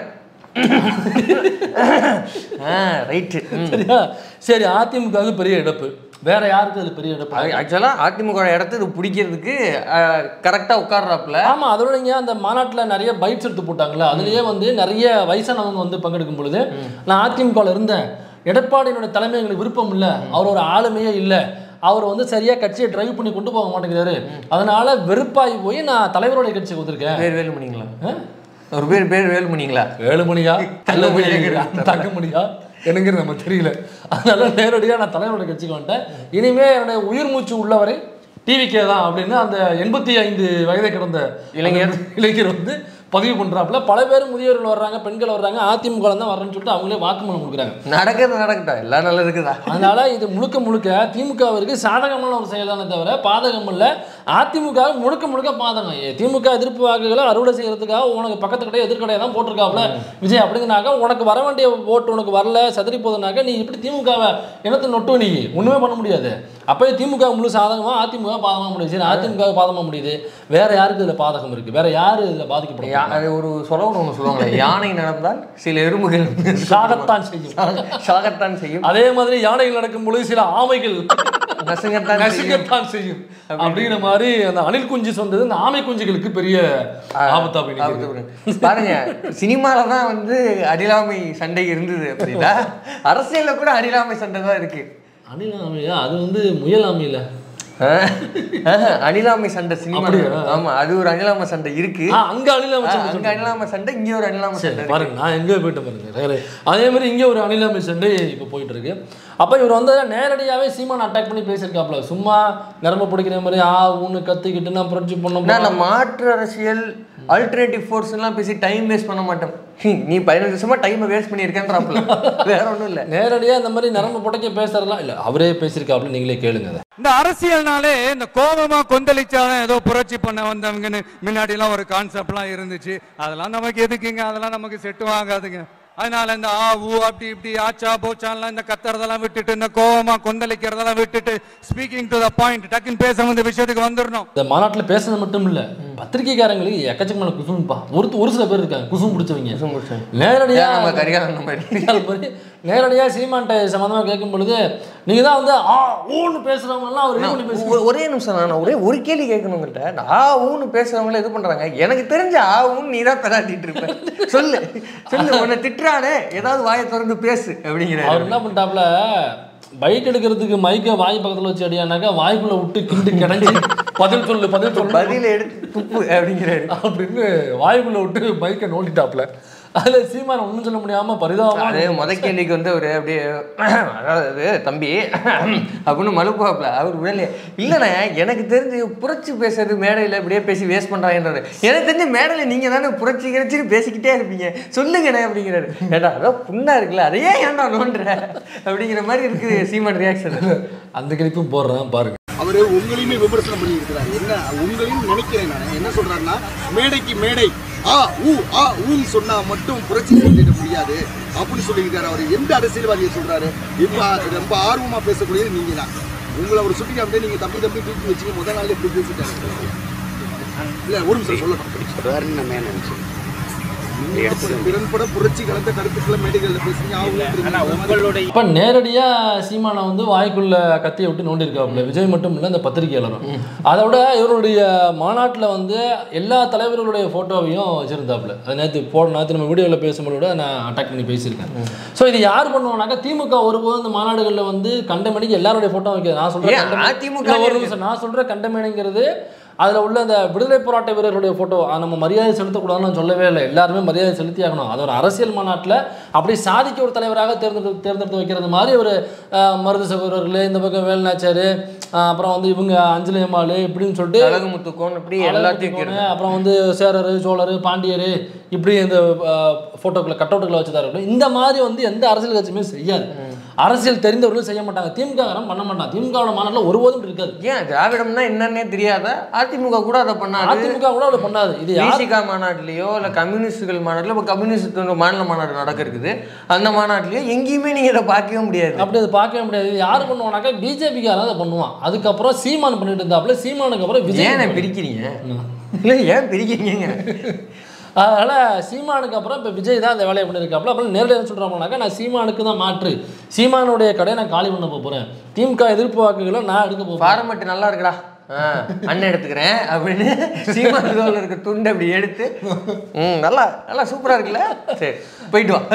Speaker 2: ரைட்டு
Speaker 1: சரியா? சரி, அதிமுகவுக்கு பெரிய இழப்பு. வேற யாருக்கு அது பெரிய இழப்பு?
Speaker 2: ஆக்சுவலாக அதிமுக இடத்த இது பிடிக்கிறதுக்கு கரெக்டாக உட்கார்றாப்புல.
Speaker 1: ஆமாம், அதோட இங்கே அந்த மாநாட்டில் நிறைய பைட்ஸ் எடுத்து போட்டாங்களே, அதுலேயே வந்து நிறைய வயசானவங்க வந்து பங்கெடுக்கும் பொழுது நான் அதிமுகவில் இருந்தேன், எடப்பாடியினுடைய தலைமை எங்களுக்கு விருப்பம் இல்லை, அவர் ஒரு ஆளுமையே இல்லை, அவர் வந்து சரியாக கட்சியை டிரைவ் பண்ணி கொண்டு போக மாட்டேங்கிறாரு, அதனால வெறுப்பாகி போய் நான் தலைவருடைய கட்சிக்கு வந்திருக்கேன்.
Speaker 2: பேர் வேலுமணிங்களா? ஒரு பேர் பேர் வேலுமணிங்களா?
Speaker 1: வேலுமணியா தங்கமணியா எனங்கிறது நம்ம தெரியல. அதனால நேரடியாக நான் தலைவருடைய கட்சிக்கு வந்துட்டேன், இனிமேல் என்னுடைய உயிர் மூச்சு உள்ளவரை டிவிக்கே தான் அப்படின்னு அந்த எண்பத்தி ஐந்து வயதை கடந்த இளைஞர் இளைஞர் வந்து பதிவு பண்ணுறாப்புல. பல பேர் முதியோர்கள் வர்றாங்க, பெண்கள் வர்றாங்க, அதிமுக தான் வர்றேன்னு சொல்லிட்டு அவங்களே வாக்குமூலம் கொடுக்குறாங்க.
Speaker 2: நடக்கிறது நடக்கட்டா, எல்லாம் நல்லா இருக்குதா.
Speaker 1: அதனால இது முழுக்க முழுக்க திமுகவிற்கு சாதகமான ஒரு செயல் தானே தவிர பாதகம் இல்லை. அதிமுக முழுக்க முழுக்க பாதகம். திமுக எதிர்ப்பு வாக்குகளை அறுவடை செய்யறதுக்காக உனக்கு பக்கத்து கடையை எதிர்கடையை தான் போட்டிருக்காப்புல விஜய். அப்படிங்கிறாக்க உனக்கு வர வேண்டிய ஓட்டு உனக்கு வரல, சதறி போதுனாக்க நீ இப்படி திமுகவை இனத்தை நொட்டு நீ ஒன்றுமே பண்ண முடியாது. அப்போ திமுக முழு சாதகமாக, அதிமுக பாதகமாக முடியுது. சரி, அதிமுக பாதகமாக முடியுது, வேற யாருக்கு இதில் பாதகம் இருக்குது? வேற யார் இதில் பாதிக்கப்படும்?
Speaker 2: அது ஒரு சொல்லணும் ஒன்று சொல்லுவாங்களே, யானை நடந்தால் சில எறும்புகள்
Speaker 1: சாகத்தான் செய்யும்,
Speaker 2: சாகத்தான் செய்யும்.
Speaker 1: அதே மாதிரி யானைகள் நடக்கும் பொழுது சில ஆமைகள்
Speaker 2: நசுங்கத்தான்
Speaker 1: நசுங்கத்தான் செய்யும் அப்படிங்கிற மாதிரி அந்த அணில் குஞ்சு சொன்னது இந்த ஆமை குஞ்சுகளுக்கு பெரிய ஆபத்தா போய்
Speaker 2: பாருங்க. சினிமால தான் வந்து அணிலாமை சண்டை இருந்தது அப்படின்னா அரசியல்ல கூட அணிலாமை சண்டை தான் இருக்கு.
Speaker 1: அணிலாமையா? அது வந்து முயல் ஆமையில
Speaker 2: அணிலாமை சண்டை சினிமா. ஆமா, அது ஒரு அணிலாமை சண்டை இருக்கு.
Speaker 1: அங்க அணிலாமை
Speaker 2: அங்க அணிலாமை சண்டை, இங்க ஒரு அணிலாமை சண்டை.
Speaker 1: பாருங்க, நான் எங்க போயிட்டு பாருங்க. அதே மாதிரி இங்க ஒரு அணிலாமை சண்டை இப்ப போயிட்டு இருக்கு. அப்ப இவர் வந்து நேரடியாவே சீமான் அட்டாக் பண்ணி பேசியிருக்காப்ல. சும்மா நிரம்ப பிடிக்கிற மாதிரி ஆ ஊன்னு கத்திக்கிட்டு நான் புரட்சி பண்ணோம்,
Speaker 2: மாற்று அரசியல் ஆல்டர்னேட்டிவ் ஃபோர்ஸ் எல்லாம் பேசி டைம் வேஸ்ட் பண்ண மாட்டோம். நீ பதினஞ்சு வருஷமா டைமை வேஸ்ட் பண்ணியிருக்கேன்றாப்ல, வேற ஒன்றும் இல்லை.
Speaker 1: நேரடியாக இந்த மாதிரி நிரம்ப புடைக்க பேசுறதுலாம் இல்லை, அவரே பேசியிருக்காப்ல. நீங்களே கேளுங்க.
Speaker 4: இந்த அரசியல்னாலே இந்த கோபமா கொந்தளிச்சாலும் ஏதோ புரட்சி பண்ண வந்தவங்கன்னு முன்னாடிலாம் ஒரு கான்செப்ட்லாம் இருந்துச்சு. அதெல்லாம் நமக்கு எதுக்குங்க, அதெல்லாம் நமக்கு செட்டு ஆகாதுங்க. அதனால இந்த ஆ ஊ அப்படி இப்படி ஆச்சா போச்சான்லாம் இந்த கத்துறதெல்லாம் விட்டுட்டு, இந்த கோபமா கொந்தளிக்கிறதெல்லாம் விட்டுட்டு ஸ்பீக்கிங் டு த பாயிண்ட், டக்குன்னு பேச வந்த விஷயத்துக்கு வந்துடணும்.
Speaker 1: இந்த மாநாட்டில் பேசுறது மட்டும் இல்லை, பத்திரிகைக்காரங்களுக்கு எக்கச்சக்கமான குசும்பா. ஒரு ஒரு சில பேர் இருக்காங்க குசும் பிடிச்சவங்க.
Speaker 2: குசும் பிடிச்சவங்க
Speaker 1: நேரடியாக
Speaker 2: நம்ம கரிகாலன் மாதிரி
Speaker 1: நேரடியாக சீமான்ட்ட சம்மந்தமாக கேட்கும் பொழுது நீங்கள் தான் வந்து ஆ ஊன்னு பேசுகிறவங்கலாம் அவர்
Speaker 2: ஒரே நிமிஷம் நான் ஒரே ஒரு கேள்வி கேட்கணுங்கிட்ட, ஆ ஊன்னு பேசுகிறவங்கள இது பண்ணுறாங்க. எனக்கு தெரிஞ்ச ஆ ஊன்னு நீ தான் பெறாட்டிட்டு இருப்பேன். சொல்லு சொல்லு, உன்னை திட்டுறானே, ஏதாவது வாயை திறந்து பேசு அப்படிங்கிற.
Speaker 1: அவர் என்ன பண்ணிட்டாப்புல, பைட் எடுக்கிறதுக்கு மைக்கை வாய் பக்கத்தில் வச்சு அடியானாக்கா வாய்க்குள்ளே விட்டு கிண்டு கிடஞ்சி பதில் சொல்லு பதில் சொல்லு
Speaker 2: பதில் எடுத்து துப்பு அப்படிங்கிறாரு
Speaker 1: அப்படின்னு வாய்க்குள்ளே விட்டு பைக்கை நோண்டிட்டாப்புல. அதில் சீமான் ஒன்றும் சொல்ல முடியாமல் பரிதாபமாக
Speaker 2: அது முத கேள்விக்கு வந்து அவர் அப்படியே அதாவது தம்பி அப்படின்னு மலுப்பாப்புல அவர் விடலையே. இல்லைண்ணே, எனக்கு தெரிஞ்சு புரட்சி பேசுறது மேடையில் இப்படியே பேசி வேஸ்ட் பண்ணுறாங்கன்றாரு. எனக்கு தெரிஞ்சு மேடையில் நீங்கள் தானே புரட்சி கிடைச்சின்னு பேசிக்கிட்டே இருப்பீங்க, சொல்லுங்கண்ணே அப்படிங்கிறாரு. ஏண்டா அதான் புண்ணா இருக்குல்ல, அதையே ஏன்டா நோண்டுற அப்படிங்கிற மாதிரி இருக்குது சீமான் ரியாக்ஷன்.
Speaker 1: அந்த கிளிப்பும் போடுறேன் பாருங்க.
Speaker 5: அவரு உங்களையுமே விமர்சனம் பண்ணி இருக்கிறார். என்ன உங்களையும் நினைக்கிறேன் நான். என்ன சொல்றாருன்னா, மேடைக்கு மேடை ஆ ஊ ஆ ஊன்னு சொன்னா மட்டும் புரட்சி பண்ணிட முடியாது அப்படின்னு சொல்லியிருக்காரு. அவர் எந்த அரசியல்வாதியை சொல்றாரு? இப்ப ரொம்ப ஆர்வமா பேசக்கூடியது நீங்க தான். உங்களை ஒரு சுட்டி அப்படியே நீங்க தம்பி தம்பி தூக்கி வச்சுக்க முதல் நாள் எப்படி பேசிட்டாரு இல்ல? ஒரு நிமிஷம் சொல்லணும். திறன்பட புரட்சி கலந்த கருத்துக்களை மேடைகளில் பேசுறீங்க.
Speaker 1: இப்போ நேரடியாக சீமானை வந்து வாய்க்குள்ள கத்தியை விட்டு நோண்டிருக்காப்புல. விஜய் மட்டும் இல்லை, இந்த பத்திரிகையாளரும். அதை விட இவருடைய மாநாட்டில் வந்து எல்லா தலைவர்களுடைய ஃபோட்டோவையும் வச்சுருந்தாப்புல. அது நேற்று போட நேற்று நம்ம வீடியோவில் பேசும்போது கூட நான் அட்டாக் பண்ணி பேசியிருக்கேன். ஸோ இது யார் பண்ணுவோம்னாக்கா, திமுக ஒருபோது இந்த மாநாடுகளில் வந்து கண்டமேனிக்கு எல்லாருடைய ஃபோட்டோ வைக்கிறது. நான் சொல்கிறேன் அதிமுக ஒரு நிமிஷம் நான் சொல்கிறேன் கண்டமேனிங்கிறது அதில் உள்ள அந்த விடுதலை போராட்ட வீரர்களுடைய ஃபோட்டோ நம்ம மரியாதை செலுத்தக்கூடாதுன்னு சொல்லவே இல்லை, எல்லாருமே மரியாதை செலுத்தி ஆகணும். அது ஒரு அரசியல் மாநாட்டில் அப்படி சாதிக்க ஒரு தலைவராக தேர்ந்தெடுத்து தேர்ந்தெடுத்து வைக்கிறது மாதிரி ஒரு மருது சகோதரர்கள், இந்த பக்கம் வேலுநாச்சியார், அப்புறம் வந்து இவங்க அஞ்சலி அம்மாள் இப்படின்னு சொல்லிட்டு
Speaker 2: அழகுமுத்துக்கோன் இப்படி எல்லாத்தையும்,
Speaker 1: அப்புறம் வந்து சேரர் சோழர் பாண்டியர் இப்படி இந்த ஃபோட்டோக்களை கட் அவுட்டுகளை வச்சு தான் இருக்கணும். இந்த மாதிரி வந்து எந்த அரசியல் கட்சியுமே செய்யாது. அரசியல் தெரிந்தவர்களும் செய்ய மாட்டாங்க. திமுக பண்ண மாட்டாங்க. திமுகவோட மாநாட்டில் ஒருபோதும் இருக்காது.
Speaker 2: ஏன் திராவிடம்னா என்னன்னே தெரியாத அதிமுக கூட அதை பண்ணாது.
Speaker 1: அதிமுக கூட அதை பண்ணாது. இது
Speaker 2: விசிகா மாநாட்டிலேயோ இல்லை கம்யூனிஸ்டுகள் மாநாட்டில் இப்போ கம்யூனிஸ்ட் மாநில மாநாடு நடக்க இருக்குது, அந்த மாநாட்டிலேயோ எங்கேயுமே நீங்கள் இதை பார்க்கவே முடியாது. அப்படி அதை
Speaker 1: பார்க்கவே முடியாது. யார் பண்ணுவானாக்கா பிஜேபிக்காரன் அதை பண்ணுவான். அதுக்கப்புறம் சீமான் பண்ணிட்டு இருந்தாப்புல, சீமானுக்கு அப்புறம் விஜய்.
Speaker 2: ஏன் பிரிக்கிறீங்க? இல்லை ஏன் பிரிக்கிறீங்க?
Speaker 1: அதனால் சீமானுக்கு அப்புறம் இப்போ விஜய் தான் அந்த வேலையை பண்ணியிருக்காப்புல. அப்புறம் நேரடியாக என்ன சொல்கிறாங்கனாக்கா, நான் சீமானுக்கு தான் மாற்று, சீமானுடைய கடையை நான் காலி பண்ண போகிறேன், திமுக எதிர்ப்பு வாக்குகளை நான் எடுக்க போகிறேன்,
Speaker 2: ஃபார்மெட் நல்லா இருக்குடா அண்ணன் எடுத்துக்கிறேன் அப்படின்னு சீமான் தோல் இருக்க துண்டு அப்படி எடுத்து ம் நல்லா நல்லா சூப்பராக இருக்குல்ல, சரி போயிட்டு வா.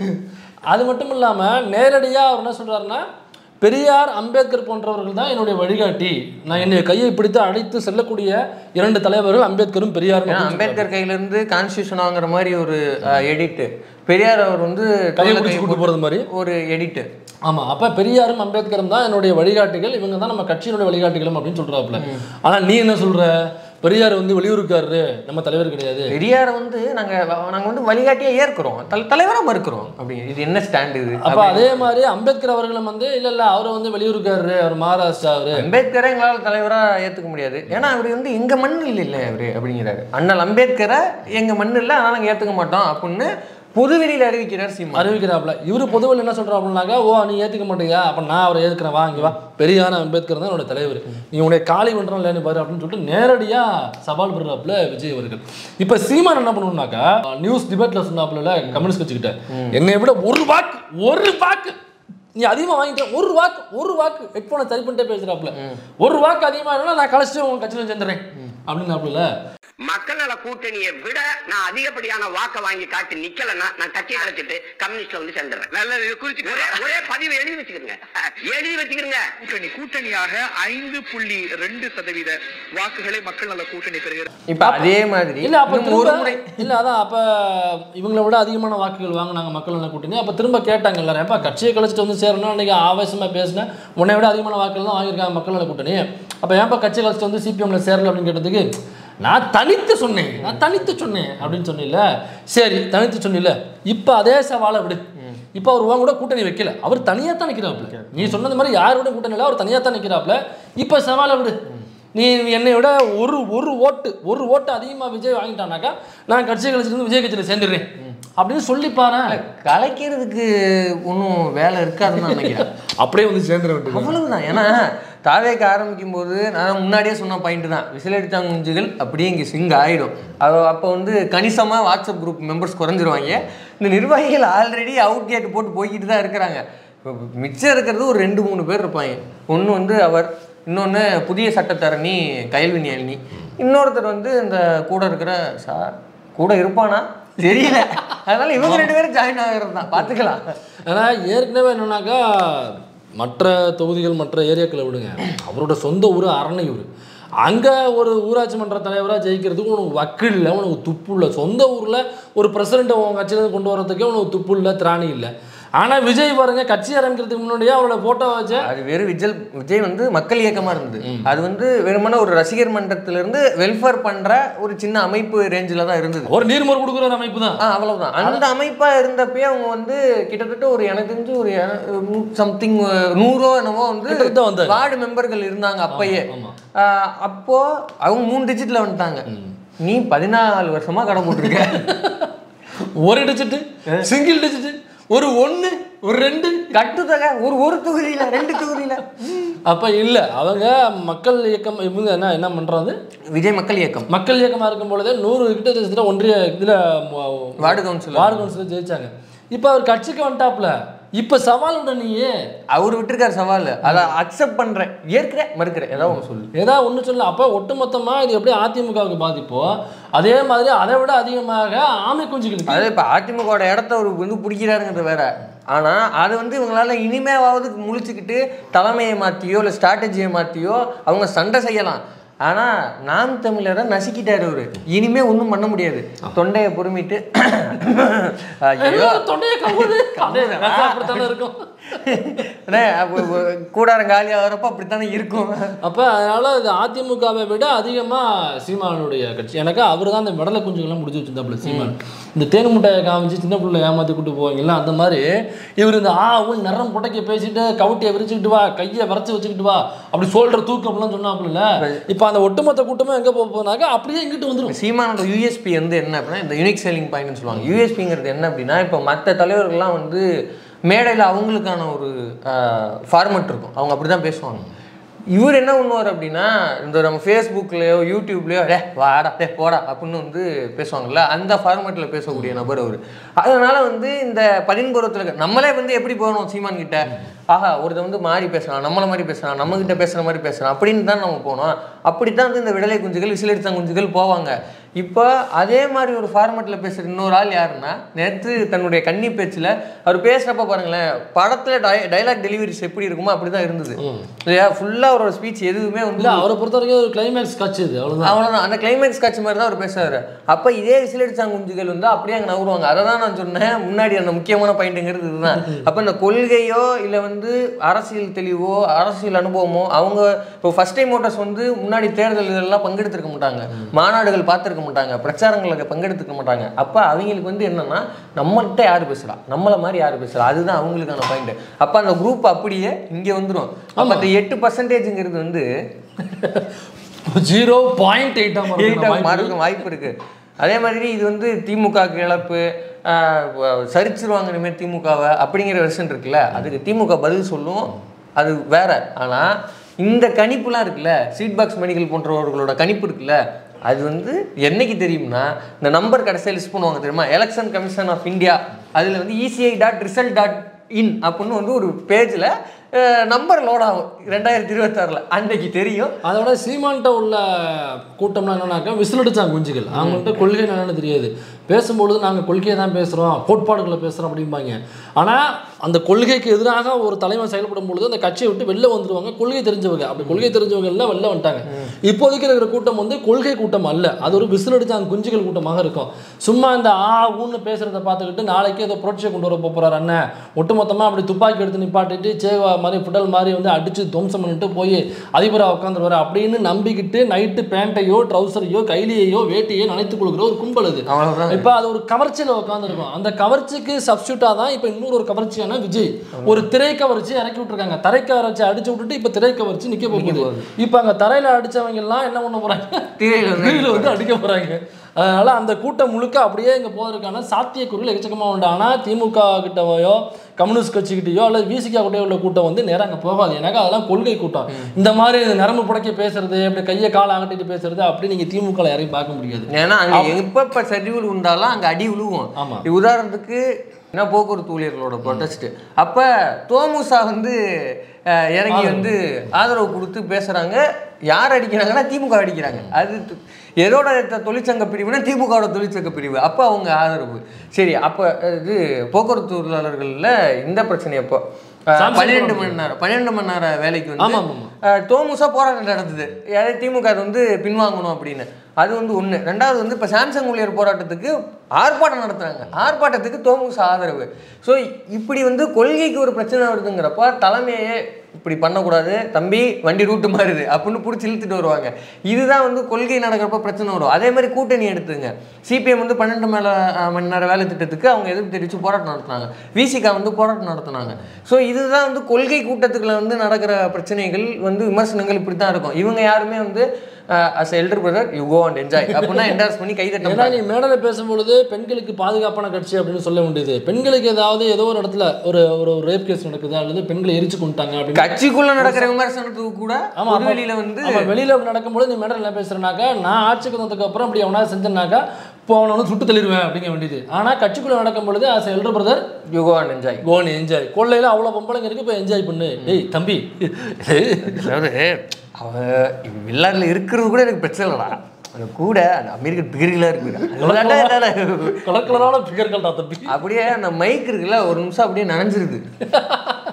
Speaker 1: அது மட்டும் இல்லாமல் நேரடியாக அவர் என்ன சொல்கிறாருன்னா, பெரியார் அம்பேத்கர் போன்றவர்கள் தான் என்னுடைய வழிகாட்டி, நான் என்னுடைய கையை பிடித்து அழைத்து செல்லக்கூடிய இரண்டு தலைவர்கள் அம்பேத்கரும் பெரியாரும்.
Speaker 2: அம்பேத்கர் கையிலேருந்து கான்ஸ்டியூஷன் வாங்குற மாதிரி ஒரு எடிட்டு, பெரியார் அவர் வந்து
Speaker 1: கையை பிடிச்சி கூட்டு போகிறது மாதிரி
Speaker 2: ஒரு எடிட்டு.
Speaker 1: ஆமாம், அப்போ பெரியாரும் அம்பேத்கரும் தான் என்னுடைய வழிகாட்டிகள், இவங்க தான் நம்ம கட்சியினுடைய வழிகாட்டிகளும் அப்படின்னு சொல்கிறாப்புல. ஆனால் நீ என்ன சொல்கிற, பெரியார் வந்து வெளியூருக்காரரு, நம்ம தலைவர் கிடையாது.
Speaker 2: பெரியாரை வந்து நாங்கள் நாங்கள் வந்து வழிகாட்டியாக ஏற்கிறோம், தல் தலைவராக மறுக்கிறோம் அப்படிங்க. இது என்ன ஸ்டாண்டு இது?
Speaker 1: அப்போ அதே மாதிரி அம்பேத்கர் அவர்களும் வந்து இல்லை இல்லை அவரை வந்து வெளியூருக்காரரு, அவர் மகாராஷ்டிரா, அவர்
Speaker 2: அம்பேத்கரை எங்களால் தலைவராக ஏற்றுக்க முடியாது, ஏன்னா அவர் வந்து எங்கள் மண் இல்லை இல்லை அவர் அப்படிங்கிறாரு. அண்ணல் அம்பேத்கரை எங்கள் மண் இல்லை, அதனால் நாங்கள் ஏற்றுக்க மாட்டோம் அப்படின்னு பொதுவெளியில் அறிவிக்கிறார் சீமான்.
Speaker 1: அறிவிக்கிறாப்புல. இவர் பொதுவெளியில் என்ன சொல்கிறா அப்படின்னாக்கா, ஓ நீ ஏற்றுக்க மாட்டேங்க, அப்போ நான் அவரை ஏற்றுக்கிறேன், வா இங்கே வா, பெரியார் அம்பேத்கர் தான் என்னோட தலைவர், நீ உன்னுடைய காலி பண்ணுறோம் இல்லைன்னு பாரு அப்படின்னு சொல்லிட்டு நேரடியாக சவால் பண்ணுறாப்புல விஜய் அவர்கள். இப்போ சீமான் என்ன பண்ணணும்னாக்கா, நியூஸ் டிபேட்டில் சொன்னாப்புல கம்யூனிஸ்ட் கட்சிக்கிட்ட, என்னை விட ஒரு வாக்கு ஒரு வாக்கு நீ அதிகமாக வாங்கிட்ட, ஒரு வாக்கு ஒரு வாக்கு ஹெட்ஃபோனை சரி பண்ணிட்டே பேசுகிறாப்புல, ஒரு வாக்கு அதிகமாக இல்லைன்னா நான் கழிச்சு உங்க கட்சியில் சேர்ந்துடுறேன் அப்படின்னாப்புல.
Speaker 6: மக்கள் நல கூட்டணியை விட நான் அதிகப்படியான வாக்க வாங்கி காட்டி நிக்கலன்னா நான் கட்சியை கழிச்சிட்டு கம்யூனிஸ்ட்ல வந்து சேர்ந்துடுறேன். நல்லது, குறிச்சு ஒரே பதிவு எழுதி வச்சுக்கிறேங்க, எழுதி வச்சுக்கிறேங்க. கூட்டணி கூட்டணியாக ஐந்து புள்ளி ரெண்டு சதவீத வாக்குகளை மக்கள் நல கூட்டணி பெறுகிறது.
Speaker 2: இப்ப அதே மாதிரி
Speaker 1: இல்ல அப்ப ஒரு முறை இல்ல அதான் அப்ப இவங்களை விட அதிகமான வாக்குகள் வாங்கினாங்க மக்கள் நல கூட்டணி. அப்ப திரும்ப கேட்டாங்க எல்லாரும், ஏப்பா கட்சியை கழிச்சிட்டு வந்து சேரணும், அன்னைக்கு ஆவேசமா பேசினேன், உன்னை விட அதிகமான வாக்குகள் தான் வாங்கியிருக்காங்க மக்கள் நல கூட்டணி, அப்ப ஏப்பா கட்சியை கழிச்சிட்டு வந்து சிபிஎம்ல சேரல அப்படின்னு கேட்டதுக்கு, நான் தனித்து சொன்னேன் நான் தனித்து சொன்னேன் அப்படின்னு சொன்னில்ல, சரி தனித்து சொன்னில்ல, இப்போ அதே சவாலை விடு, இப்போ அவர் உன் கூட கூட்டணி வைக்கல, அவர் தனியாக தான் நிற்கிறாப்புல, நீ சொன்னது மாதிரி யாரோட கூட்டணி இல்லை, அவர் தனியாக தான் நிற்கிறாப்புல, இப்போ சவாலை விடு, நீ என்னை விட ஒரு ஒரு ஓட்டு ஒரு ஓட்டு அதிகமாக விஜய் வாங்கிட்டானாக்கா நான் கட்சி கழிச்சிருந்து விஜய் கட்சியில் சேர்ந்துடுறேன் அப்படின்னு சொல்லிப்பாரு.
Speaker 2: கலைக்கிறதுக்கு ஒன்றும் வேலை இருக்காதுன்னு நினைக்கிறேன்.
Speaker 1: அப்படியே வந்து சேர்ந்துட வேண்டும்,
Speaker 2: அவ்வளவுதான். ஏன்னா தாவேக்க ஆரம்பிக்கும் போது நான் முன்னாடியே சொன்ன பாயிண்ட் தான், விசிலடித்தாங்க குஞ்சுகள் அப்படியே இங்கே சிங்க் ஆகிடும். அது அப்போ வந்து கணிசமாக வாட்ஸ்அப் குரூப் மெம்பர்ஸ் குறைஞ்சிருவாங்க. இந்த நிர்வாகிகள் ஆல்ரெடி அவுட் கேட் போட்டு போய்கிட்டு தான் இருக்கிறாங்க. இப்போ மிச்சம் இருக்கிறது ஒரு ரெண்டு மூணு பேர் இருப்பாங்க. ஒன்று வந்து அவர், இன்னொன்று புதிய சட்டத்தரணி கைல்வினியல்னி, இன்னொருத்தர் வந்து இந்த கூட இருக்கிற சார் கூட இருப்பானா தெரியல, அதனால இவங்க ரெண்டு பேரும் ஜாயின் ஆகிறது தான், பார்த்துக்கலாம்.
Speaker 1: ஏன்னா ஏற்கனவே என்னன்னாக்கா மற்ற தொகுதிகள் மற்ற ஏரியாக்களை விடுங்க, அவரோட சொந்த ஊர் அரணையூர், அங்கே ஒரு ஊராட்சி மன்ற தலைவராக ஜெயிக்கிறதுக்கு உனக்கு வக்கு இல்லை, உனக்கு துப்பு இல்லை, சொந்த ஊரில் ஒரு பிரசிடெண்ட்டை உங்கள் கட்சியிலேருந்து கொண்டு வரதுக்கே உனக்கு துப்பு இல்லை, திராணி இல்லை. ஆனால் விஜய் பாருங்க, கட்சி ஆரம்பிக்கிறதுக்கு முன்னாடியே அவரோட ஃபோட்டோ வச்சு,
Speaker 2: அது வெறும் விஜய் விஜய் வந்து மக்கள் இயக்கமாக இருந்தது, அது வந்து வெறுமன ஒரு ரசிகர் மன்றத்திலிருந்து வெல்ஃபேர் பண்ணுற ஒரு சின்ன அமைப்பு ரேஞ்சில் தான் இருந்தது,
Speaker 1: ஒரு நீர்மோர் கொடுக்குற ஒரு அமைப்பு தான்.
Speaker 2: ஆ அவ்வளோதான். அந்த அமைப்பாக இருந்தப்பயே அவங்க வந்து கிட்டத்தட்ட ஒரு எனக்கு தெரிஞ்சு ஒரு சம்திங் நூறோ என்னவோ வந்து வார்டு மெம்பர்கள் இருந்தாங்க அப்பயே. அப்போ அவங்க மூணு டிஜிட்டில் வந்துட்டாங்க, நீ பதினாலு வருஷமாக கடை போட்டிருக்க,
Speaker 1: ஒரு டிஜிட்டு சிங்கிள் டிஜிட்டு ஒரு ஒன்று ஒரு ரெண்டு
Speaker 2: கட்டுத்தொகை ஒரு ஒரு தொகுதியில் ரெண்டு தொகுதியில்.
Speaker 1: அப்போ இல்லை, அவங்க மக்கள் இயக்கம் இவங்க என்ன என்ன பண்ணுறாங்க,
Speaker 2: விஜய் மக்கள் இயக்கம்
Speaker 1: மக்கள் இயக்கமாக இருக்கும் பொழுதே நூறு கிட்ட ஒன்றிய இதில்
Speaker 2: வார்டு கவுன்சில்
Speaker 1: வார்டு கவுன்சிலர் ஜெயிச்சாங்க. இப்போ அவர் கட்சிக்கு வந்துட்டாப்புல, இப்போ சவால் உண்ட நீயே
Speaker 2: அவர் விட்டுருக்காரு சவால், அதை அக்செப்ட் பண்ணுறேன், ஏற்கிறேன் மறுக்கிறேன், ஏதாவது ஒன்று சொல்லு,
Speaker 1: ஏதாவது ஒன்று சொல்லு. அப்போ ஒட்டுமொத்தமாக இது எப்படி அதிமுகவுக்கு பாதிப்போ அதே மாதிரி அதை விட அதிகமாக ஆமை குஞ்சுகளுக்கு,
Speaker 2: அதாவது இப்போ அதிமுகவோட இடத்த அவர் வந்து பிடிக்கிறாருங்கிறது வேற, ஆனால் அது வந்து இவங்களால இனிமேவாவது முழிச்சுக்கிட்டு தலைமையை மாற்றியோ இல்லை ஸ்ட்ராட்டஜியை மாற்றியோ அவங்க சண்டை செய்யலாம். ஆனால் நாம் தமிழரை நசுக்கிட்டாரு அவரு. இனிமே ஒன்றும் பண்ண முடியாது. தொண்டையை பொறுமிட்டு
Speaker 1: இருக்கும்
Speaker 2: கூடாரம் காலி ஆகிறப்ப அப்படித்தானே இருக்கும்.
Speaker 1: அப்போ அதனால இது அதிமுகவை விட அதிகமாக சீமானுடைய கட்சி. எனக்கு அவர் தான் இந்த விடலை குஞ்சுகள்லாம் முடிச்சு வச்சிருந்தாப்புல சீமான். இந்த தேன் முட்டையை காமிச்சு சின்ன பிள்ளை ஏமாற்றி கூட்டு போவாங்கல்ல, அந்த மாதிரி இவர் இந்த ஆ உள் நிறம் புட்டைக்க பேசிட்டு கவுட்டியை விரிச்சுக்கிட்டு வா, கையை வரைச்சி வச்சுக்கிட்டு வா, அப்படி சோல்டர் தூக்கம்லாம் சொன்னாப்புல. இப்போ அந்த ஒட்டுமொத்த கூட்டமும் எங்கே போக போனாக்கா அப்படியே இங்கிட்டு வந்துடும்.
Speaker 2: சீமானோட யூஎஸ்பி வந்து என்ன அப்படின்னா இந்த யூனிக் செல்லிங் பாயிண்ட்னு சொல்லுவாங்க. யூஎஸ்பிங்கிறது என்ன அப்படின்னா இப்போ மற்ற தலைவர்கள்லாம் வந்து மேடையில் அவங்களுக்கான ஒரு ஃபார்மெட் இருக்கும், அவங்க அப்படி தான் பேசுவாங்க. இவர் என்ன பண்ணுவார் அப்படின்னா இந்த நம்ம ஃபேஸ்புக்லேயோ யூடியூப்லேயோ டே வாடா டே போடா அப்படின்னு வந்து பேசுவாங்கல்ல, அந்த ஃபார்மேட்டில் பேசக்கூடிய நபர் அவர். அதனால் வந்து இந்த பதின்பருவத்தில் நம்மளே வந்து எப்படி போகணும் சீமான் கிட்ட, ஆஹா ஒருத்தர் வந்து மாறி பேசுகிறான், நம்மளை மாதிரி பேசுகிறான், நம்மக்கிட்ட பேசுகிற மாதிரி பேசுகிறான் அப்படின்னு தான் நம்ம போனோம். அப்படி தான் வந்து இந்த விடலை குஞ்சுகள் விசிலடித்த குஞ்சுகள் போவாங்க. இப்போ அதே மாதிரி ஒரு ஃபார்மேட்டில் பேசுகிற இன்னொரு ஆள் யாருன்னா, நேற்று தன்னுடைய கன்னி பேச்சில் அவர் பேசுகிறப்ப பாருங்களேன், படத்தில் டை டைலாக் டெலிவரிஸ் எப்படி இருக்குமோ அப்படி தான் இருந்தது இல்லையா. ஃபுல்லாக அவரோட ஸ்பீச் எதுவுமே வந்து
Speaker 1: அவரை பொறுத்த வரைக்கும் ஒரு கிளைமேக்ஸ் காட்சி இது, அவ்வளோதான்
Speaker 2: அவ்வளோதான். அந்த கிளைமேக்ஸ் காட்சி மாதிரி தான் அவர் பேசுறாரு. அப்போ இதே விசிலடிச்சாங்க குஞ்சுகள் வந்து அப்படியே அங்கே நகருவாங்க. அதை தான் நான் சொன்னேன் முன்னாடி, அந்த முக்கியமான பாயிண்ட்டுங்கிறது இதுதான். அப்போ இந்த கொள்கையோ இல்லை வந்து அரசியல் தெளிவோ அரசியல் அனுபவமோ, அவங்க இப்போ ஃபர்ஸ்ட் டைம் ஓட்டர்ஸ் வந்து முன்னாடி தேர்தல் இதெல்லாம் பங்கெடுத்துருக்க மாட்டாங்க, மாநாடுகள் பார்த்துருக்க மாட்டாங்க, பிரச்சாரங்களுக்கு பங்கெடுத்துக்க மாட்டாங்க. அப்போ அவங்களுக்கு வந்து என்னன்னா நம்மள்கிட்ட யார் பேசுறா, நம்மளை மாதிரி யார் பேசுறா, அதுதான் அவங்களுக்கான பாயிண்ட். அப்போ அந்த குரூப் அப்படியே இங்கே வந்துடும். அப்போ அந்த எட்டு பர்சன்டேஜுங்கிறது வந்து
Speaker 1: ஜீரோ பாயிண்ட் எயிட்டாக
Speaker 2: எயிட்டாக மாறதுக்கு வாய்ப்பு இருக்கு. அதே மாதிரி இது வந்து திமுக இழப்பு, சரிச்சிருவாங்க இனிமேல் திமுகவை அப்படிங்கிற வெர்ஷன் இருக்குல்ல, அதுக்கு திமுக பதில் சொல்லும், அது வேற. ஆனால் இந்த கணிப்புலாம் இருக்குல்ல, சீட் பாக்ஸ் மெடிக்கல் போன்றவர்களோட கணிப்பு இருக்குல்ல, அது வந்து என்னைக்கு தெரியும்னா இந்த நம்பர் கடைசியாக லிஸ்ட் பண்ணுவாங்க தெரியுமா, எலெக்ஷன் கமிஷன் ஆஃப் இந்தியா, அதில் வந்து ECI dot result dot in அப்படின்னு வந்து ஒரு பேஜில் நம்பர் லோட் ஆகும் ரெண்டாயிரத்தி இருபத்தாறில், அன்னைக்கு தெரியும்.
Speaker 1: அதோட சீமான்கிட்ட உள்ள கூட்டம்லாம் என்னன்னாக்கா விசிலடிச்சாங்க குஞ்சுகள். அவங்கள்ட்ட கொள்கை என்னன்னு தெரியாது, பேசும்பொழுது நாங்கள் கொள்கையை தான் பேசுகிறோம், கோட்பாடுகளை பேசுகிறோம் அப்படிம்பாங்க. ஆனால் அந்த கொள்கைக்கு எதிராக ஒரு தலைமை செயல்படும் பொழுது அந்த கட்சியை விட்டு வெளில வந்துடுவாங்க கொள்கை தெரிஞ்சவங்க. அப்படி கொள்கை தெரிஞ்சவங்க எல்லாம் வெளில வந்துட்டாங்க. இப்போதைக்கு இருக்கிற கூட்டம் வந்து கொள்கை கூட்டம் அல்ல, அது ஒரு விசிலடிச்சாங்க குஞ்சுகள் கூட்டமாக இருக்கும். சும்மா இந்த ஆ ஊன்னு பேசுகிறத பார்த்துக்கிட்டு நாளைக்கு ஏதோ புரட்சியை கொண்டு வர போகிறார் அண்ணன், ஒட்டுமொத்தமாக அப்படி துப்பாக்கி எடுத்து நிப்பாட்டிட்டு சேவா மாதிரி புடல் மாதிரி வந்து அடித்து துவம்சம் பண்ணிட்டு போய் அதிபராக உட்காந்துருவார் அப்படின்னு நம்பிக்கிட்டு நைட்டு பேண்ட்டையோ ட்ரௌசரையோ கைலியையோ வேட்டையோ நினைத்து கொடுக்குற ஒரு கும்பல் அது. இப்போ அது ஒரு கவர்ச்சியில் உட்காந்துருக்கும். அந்த கவர்ச்சிக்கு சப்ஸ்டியூட்டாக தான் இப்போ இன்னொரு ஒரு கவர்ச்சியான விஜய் ஒரு திரை கவர்ச்சி இறக்கி விட்டுருக்காங்க. தரை கவர்ச்சி அடிச்சு விட்டுட்டு இப்போ திரை கவர்ச்சி நிற்க போகுது. இப்போ அங்கே தரையில் அடித்தவங்க எல்லாம் என்ன பண்ண போகிறாங்க, திரையில் வந்து அடிக்க போகிறாங்க. அதனால அந்த கூட்டம் முழுக்க அப்படியே இங்கே போவதற்கான சாத்தியக்கூறுகள் எக்கச்சக்கமாக உண்டு. ஆனால் திமுக கிட்டவையோ கம்யூனிஸ்ட் கட்சிக்கிட்டையோ அல்லது விசிகா கிட்டே உள்ள கூட்டம் வந்து நேரம் அங்கே போகாது. எனக்கு அதெல்லாம் கொள்கை கூட்டம். இந்த மாதிரி நரம்பு புடைக்க பேசுறது, அப்படி கையை காலை அகட்டிட்டு பேசுறது அப்படி நீங்கள் திமுக யாரையும் பார்க்க முடியாது.
Speaker 2: ஏன்னா அங்கே எப்போ இப்போ சரிவுகள் உண்டாலும் அங்கே அடி விழுவும். ஆமாம், உதாரணத்துக்கு ஏன்னா போக்குவரத்து ஊழியர்களோட ப்ரொடெஸ்ட் அப்போ தோமுசா வந்து இறங்கி வந்து ஆதரவு கொடுத்து பேசுகிறாங்க. யார் அடிக்கிறாங்கன்னா திமுக அடிக்கிறாங்க. அது எதோட தொழிற்சங்க பிரிவுனா திமுகவோட தொழிற்சங்க பிரிவு. அப்போ அவங்க ஆதரவு. சரி, அப்போ இது போக்குவரத்து தொழிலாளர்களில் இந்த பிரச்சனை அப்போ பன்னிரெண்டு மணி நேரம் பன்னிரெண்டு மணி நேரம் வேலைக்கு வந்து தோமுசா போராட்டம் நடந்தது, யாரே திமுக அது வந்து பின்வாங்கணும் அப்படின்னு. அது வந்து ஒன்று. ரெண்டாவது வந்து இப்போ சாம்சங் ஊழியர் போராட்டத்துக்கு ஆர்ப்பாட்டம் நடத்துகிறாங்க. ஆர்ப்பாட்டத்துக்கு தோமுசா ஆதரவு. ஸோ இப்படி வந்து கொள்கைக்கு ஒரு பிரச்சனை வருதுங்கிறப்ப தலைமையே இப்படி பண்ணக்கூடாது தம்பி, வண்டி ரூட்டு மாறுது அப்படின்னு பிடிச்சி இழுத்துட்டு வருவாங்க. இதுதான் வந்து கொள்கை நடக்கிறப்ப பிரச்சனை வரும். அதே மாதிரி கூட்டணி எடுத்துங்க. சிபிஎம் வந்து பன்னெண்டு மேலே மணி நேரம் வேலை திட்டத்துக்கு அவங்க எதிர்ப்பு தெரிவித்து போராட்டம் நடத்துனாங்க. விசிகா வந்து போராட்டம் நடத்துனாங்க. ஸோ இதுதான் வந்து கொள்கை கூட்டத்துக்குள்ள வந்து நடக்கிற பிரச்சனைகள் வந்து விமர்சனங்கள் இப்படி தான் இருக்கும். இவங்க யாருமே வந்து as elder brother you go and enjoy அப்படின்னா என்டார்ஸ் பண்ணி கை தட்டணும்.
Speaker 1: நீ மேடையில் பேசும்பொழுது பெண்களுக்கு பாதுகாப்பான கட்சி அப்படின்னு சொல்ல வேண்டியது. பெண்களுக்கு ஏதாவது ஏதோ ஒரு இடத்துல ஒரு ஒரு ரேப் கேஸ் நடக்குது அல்லது பெண்களை எரிச்சு கொண்டுட்டாங்க அப்படின்னு
Speaker 2: கட்சிக்குள்ள நடக்கிற விமர்சனத்துக்கு கூட ஆமா வெளியில வந்து
Speaker 1: வெளியில நடக்கும்போது நீ மேடையில் என்ன பேசுறேனாக்கா, நான் ஆட்சிக்கு வந்ததுக்கு அப்புறம் அப்படி அவனா செஞ்சேன்னாக்கா இப்போ அவனை வந்து சுட்டு தள்ளிடுவேன் அப்படிங்க வேண்டியது. ஆனால் கட்சிக்குள்ள நடக்கும் பொழுது as elder brother
Speaker 2: you go and enjoy
Speaker 1: go and enjoy. கொள்ளையில் அவ்வளோ பொம்பளைங்க இருக்கு, இப்போ என்ஜாய் பண்ணு. ஏய் தம்பி,
Speaker 2: அதாவது அவ எல்லாரில் இருக்கிறது கூட எனக்கு பிரச்சனை இல்லைடா, அது கூட அந்த அமெரிக்கன் பிகர்களாக இருக்குது
Speaker 1: கலர் கலரான பிகர்கள் தான் தம்பி.
Speaker 2: அப்படியே அந்த மைக் இருக்குல்ல ஒரு நிமிஷம் அப்படியே நனைஞ்சிருது.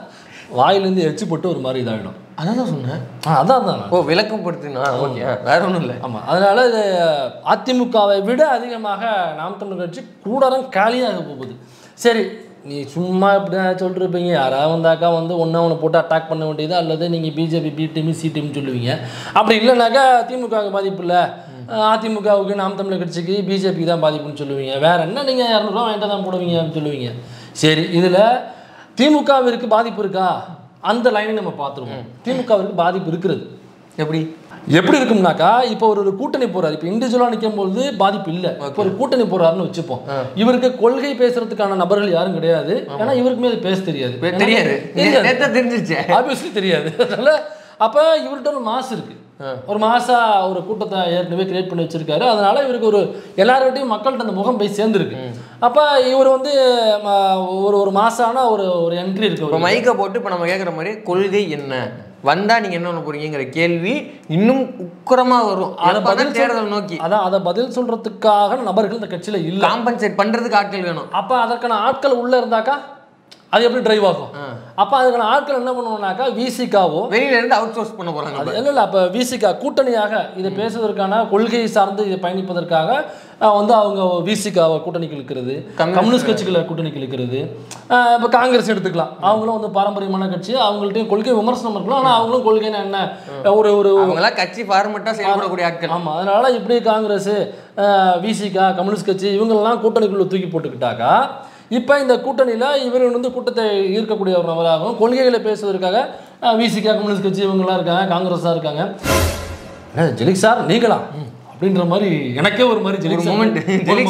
Speaker 1: வாயிலேருந்து எச்சு போட்டு ஒரு மாதிரி இதாகிடும்.
Speaker 2: அதான் தான் சொன்னேன்.
Speaker 1: ஆ அதான் தான்
Speaker 2: ஓ விளக்கம் படுத்துனா ஓகே, வேற ஒன்றும் இல்லை.
Speaker 1: ஆமாம், அதனால் இது அதிமுகவை விட அதிகமாக நாம் தமிழர் கட்சி கூடரம் காலியாக போகுது. சரி, நீ சும்மா இப்படி சொல்லிருப்பீங்க, யாராவது வந்தாக்கா வந்து ஒன்றா ஒன்று போட்டு அட்டாக் பண்ண வேண்டியது, அல்லது நீங்கள் BJP B team C team சொல்லுவீங்க. அப்படி இல்லைனாக்கா திமுகவுக்கு பாதிப்பு இல்லை, அதிமுகவுக்கு நாம் தமிழர் கட்சிக்கு பிஜேபிக்கு தான் பாதிப்புன்னு சொல்லுவீங்க. வேறு என்ன நீங்கள் இரநூறுவா வாங்கிட்டு தான் போடுவீங்க அப்படின்னு சொல்லுவீங்க. சரி, இதில் திமுகவிற்கு பாதிப்பு இருக்கா? அந்த லைனை நம்ம பார்த்துருவோம். திமுகவிற்கு பாதிப்பு இருக்கிறது. எப்படி எப்படி இருக்கும்னாக்கா, இப்போ ஒரு ஒரு கூட்டணி போறாரு. இப்போ இண்டிவிஜுவலாக நிற்கும் பொழுது பாதிப்பு இல்லை. இப்போ ஒரு கூட்டணி போறாருன்னு வச்சுப்போம். இவருக்கு கொள்கை பேசுறதுக்கான நபர்கள் யாரும் கிடையாது. ஏன்னா இவருக்குமே அது பேச தெரியாது.
Speaker 2: தெரியாது தெரிஞ்சிருச்சு
Speaker 1: ஆப்வியஸ்லி தெரியாது. அதனால அப்போ இவர்கிட்ட ஒரு மாசு இருக்கு. ஒரு மாசா ஒரு கூட்டத்தை ஏற்கனவே கிரியேட் பண்ணி வச்சிருக்காரு. அதனால இவருக்கு ஒரு எல்லார்கிட்டையும் மக்கள்கிட்ட அந்த முகம் போய் சேர்ந்துருக்கு. அப்போ இவர் வந்து ஒரு ஒரு மாசான ஒரு ஒரு என்ட்ரி இருக்கு.
Speaker 2: இப்போ மைக்கை போட்டு இப்போ நம்ம கேட்குற மாதிரி கொள்கை என்ன, வந்தா நீங்க என்ன பண்ண போறீங்கிற கேள்வி இன்னும் உக்கரமா வரும். அதை பதில் தேர்தல் நோக்கி
Speaker 1: அதான் அதை பதில் சொல்றதுக்காக நபர்கள் இந்த கட்சியில இல்ல.
Speaker 2: காம்பன்சேட் பண்றதுக்கு ஆட்கள் வேணும்.
Speaker 1: அப்ப அதற்கான ஆட்கள் உள்ள இருந்தாக்கா அது எப்படி டிரைவ் ஆகும்? அப்ப அதுக்கான ஆட்கள் என்ன பண்ணுவோம்னாக்கா விசிகாவோ
Speaker 2: வெளியில இருந்து அவுட் சோர்ஸ் பண்ண போறாங்க.
Speaker 1: அது இல்லை இல்லை அப்போ விசிகா கூட்டணியாக இதை பேசுவதற்கான கொள்கை சார்ந்து இதை பயணிப்பதற்காக வந்து அவங்க விசிகாவை கூட்டணிக்கு இழுக்கிறது, கம்யூனிஸ்ட் கட்சிகளை கூட்டணிக்கு இழுக்கிறது. இப்போ காங்கிரஸ் எடுத்துக்கலாம், அவங்களும் வந்து பாரம்பரியமான கட்சி, அவங்கள்ட்டையும் கொள்கை விமர்சனம் இருக்கலாம். ஆனால் அவங்களும் கொள்கைன்னா என்ன ஒரு ஒரு
Speaker 2: கட்சி ஃபார்மெட்டாக செயல்படக்கூடிய ஆட்கள்.
Speaker 1: ஆமாம், அதனால இப்படி காங்கிரஸ், விசிகா, கம்யூனிஸ்ட் கட்சி இவங்கெல்லாம் கூட்டணிக்குள்ள தூக்கி போட்டுக்கிட்டாக்கா இப்போ இந்த கூட்டணியில் இவர் வந்து கூட்டத்தை ஈர்க்கக்கூடிய ஒரு நபராகவும் கொள்கைகளை பேசுவதற்காக விசிகா, கம்யூனிஸ்ட் கட்சி இவங்கெல்லாம் இருக்காங்க, காங்கிரஸாக இருக்காங்க. ஜெலிக் சார் நீங்களா அப்படின்ற மாதிரி எனக்கே ஒரு மாதிரி ஜெலிக் மூமெண்ட்.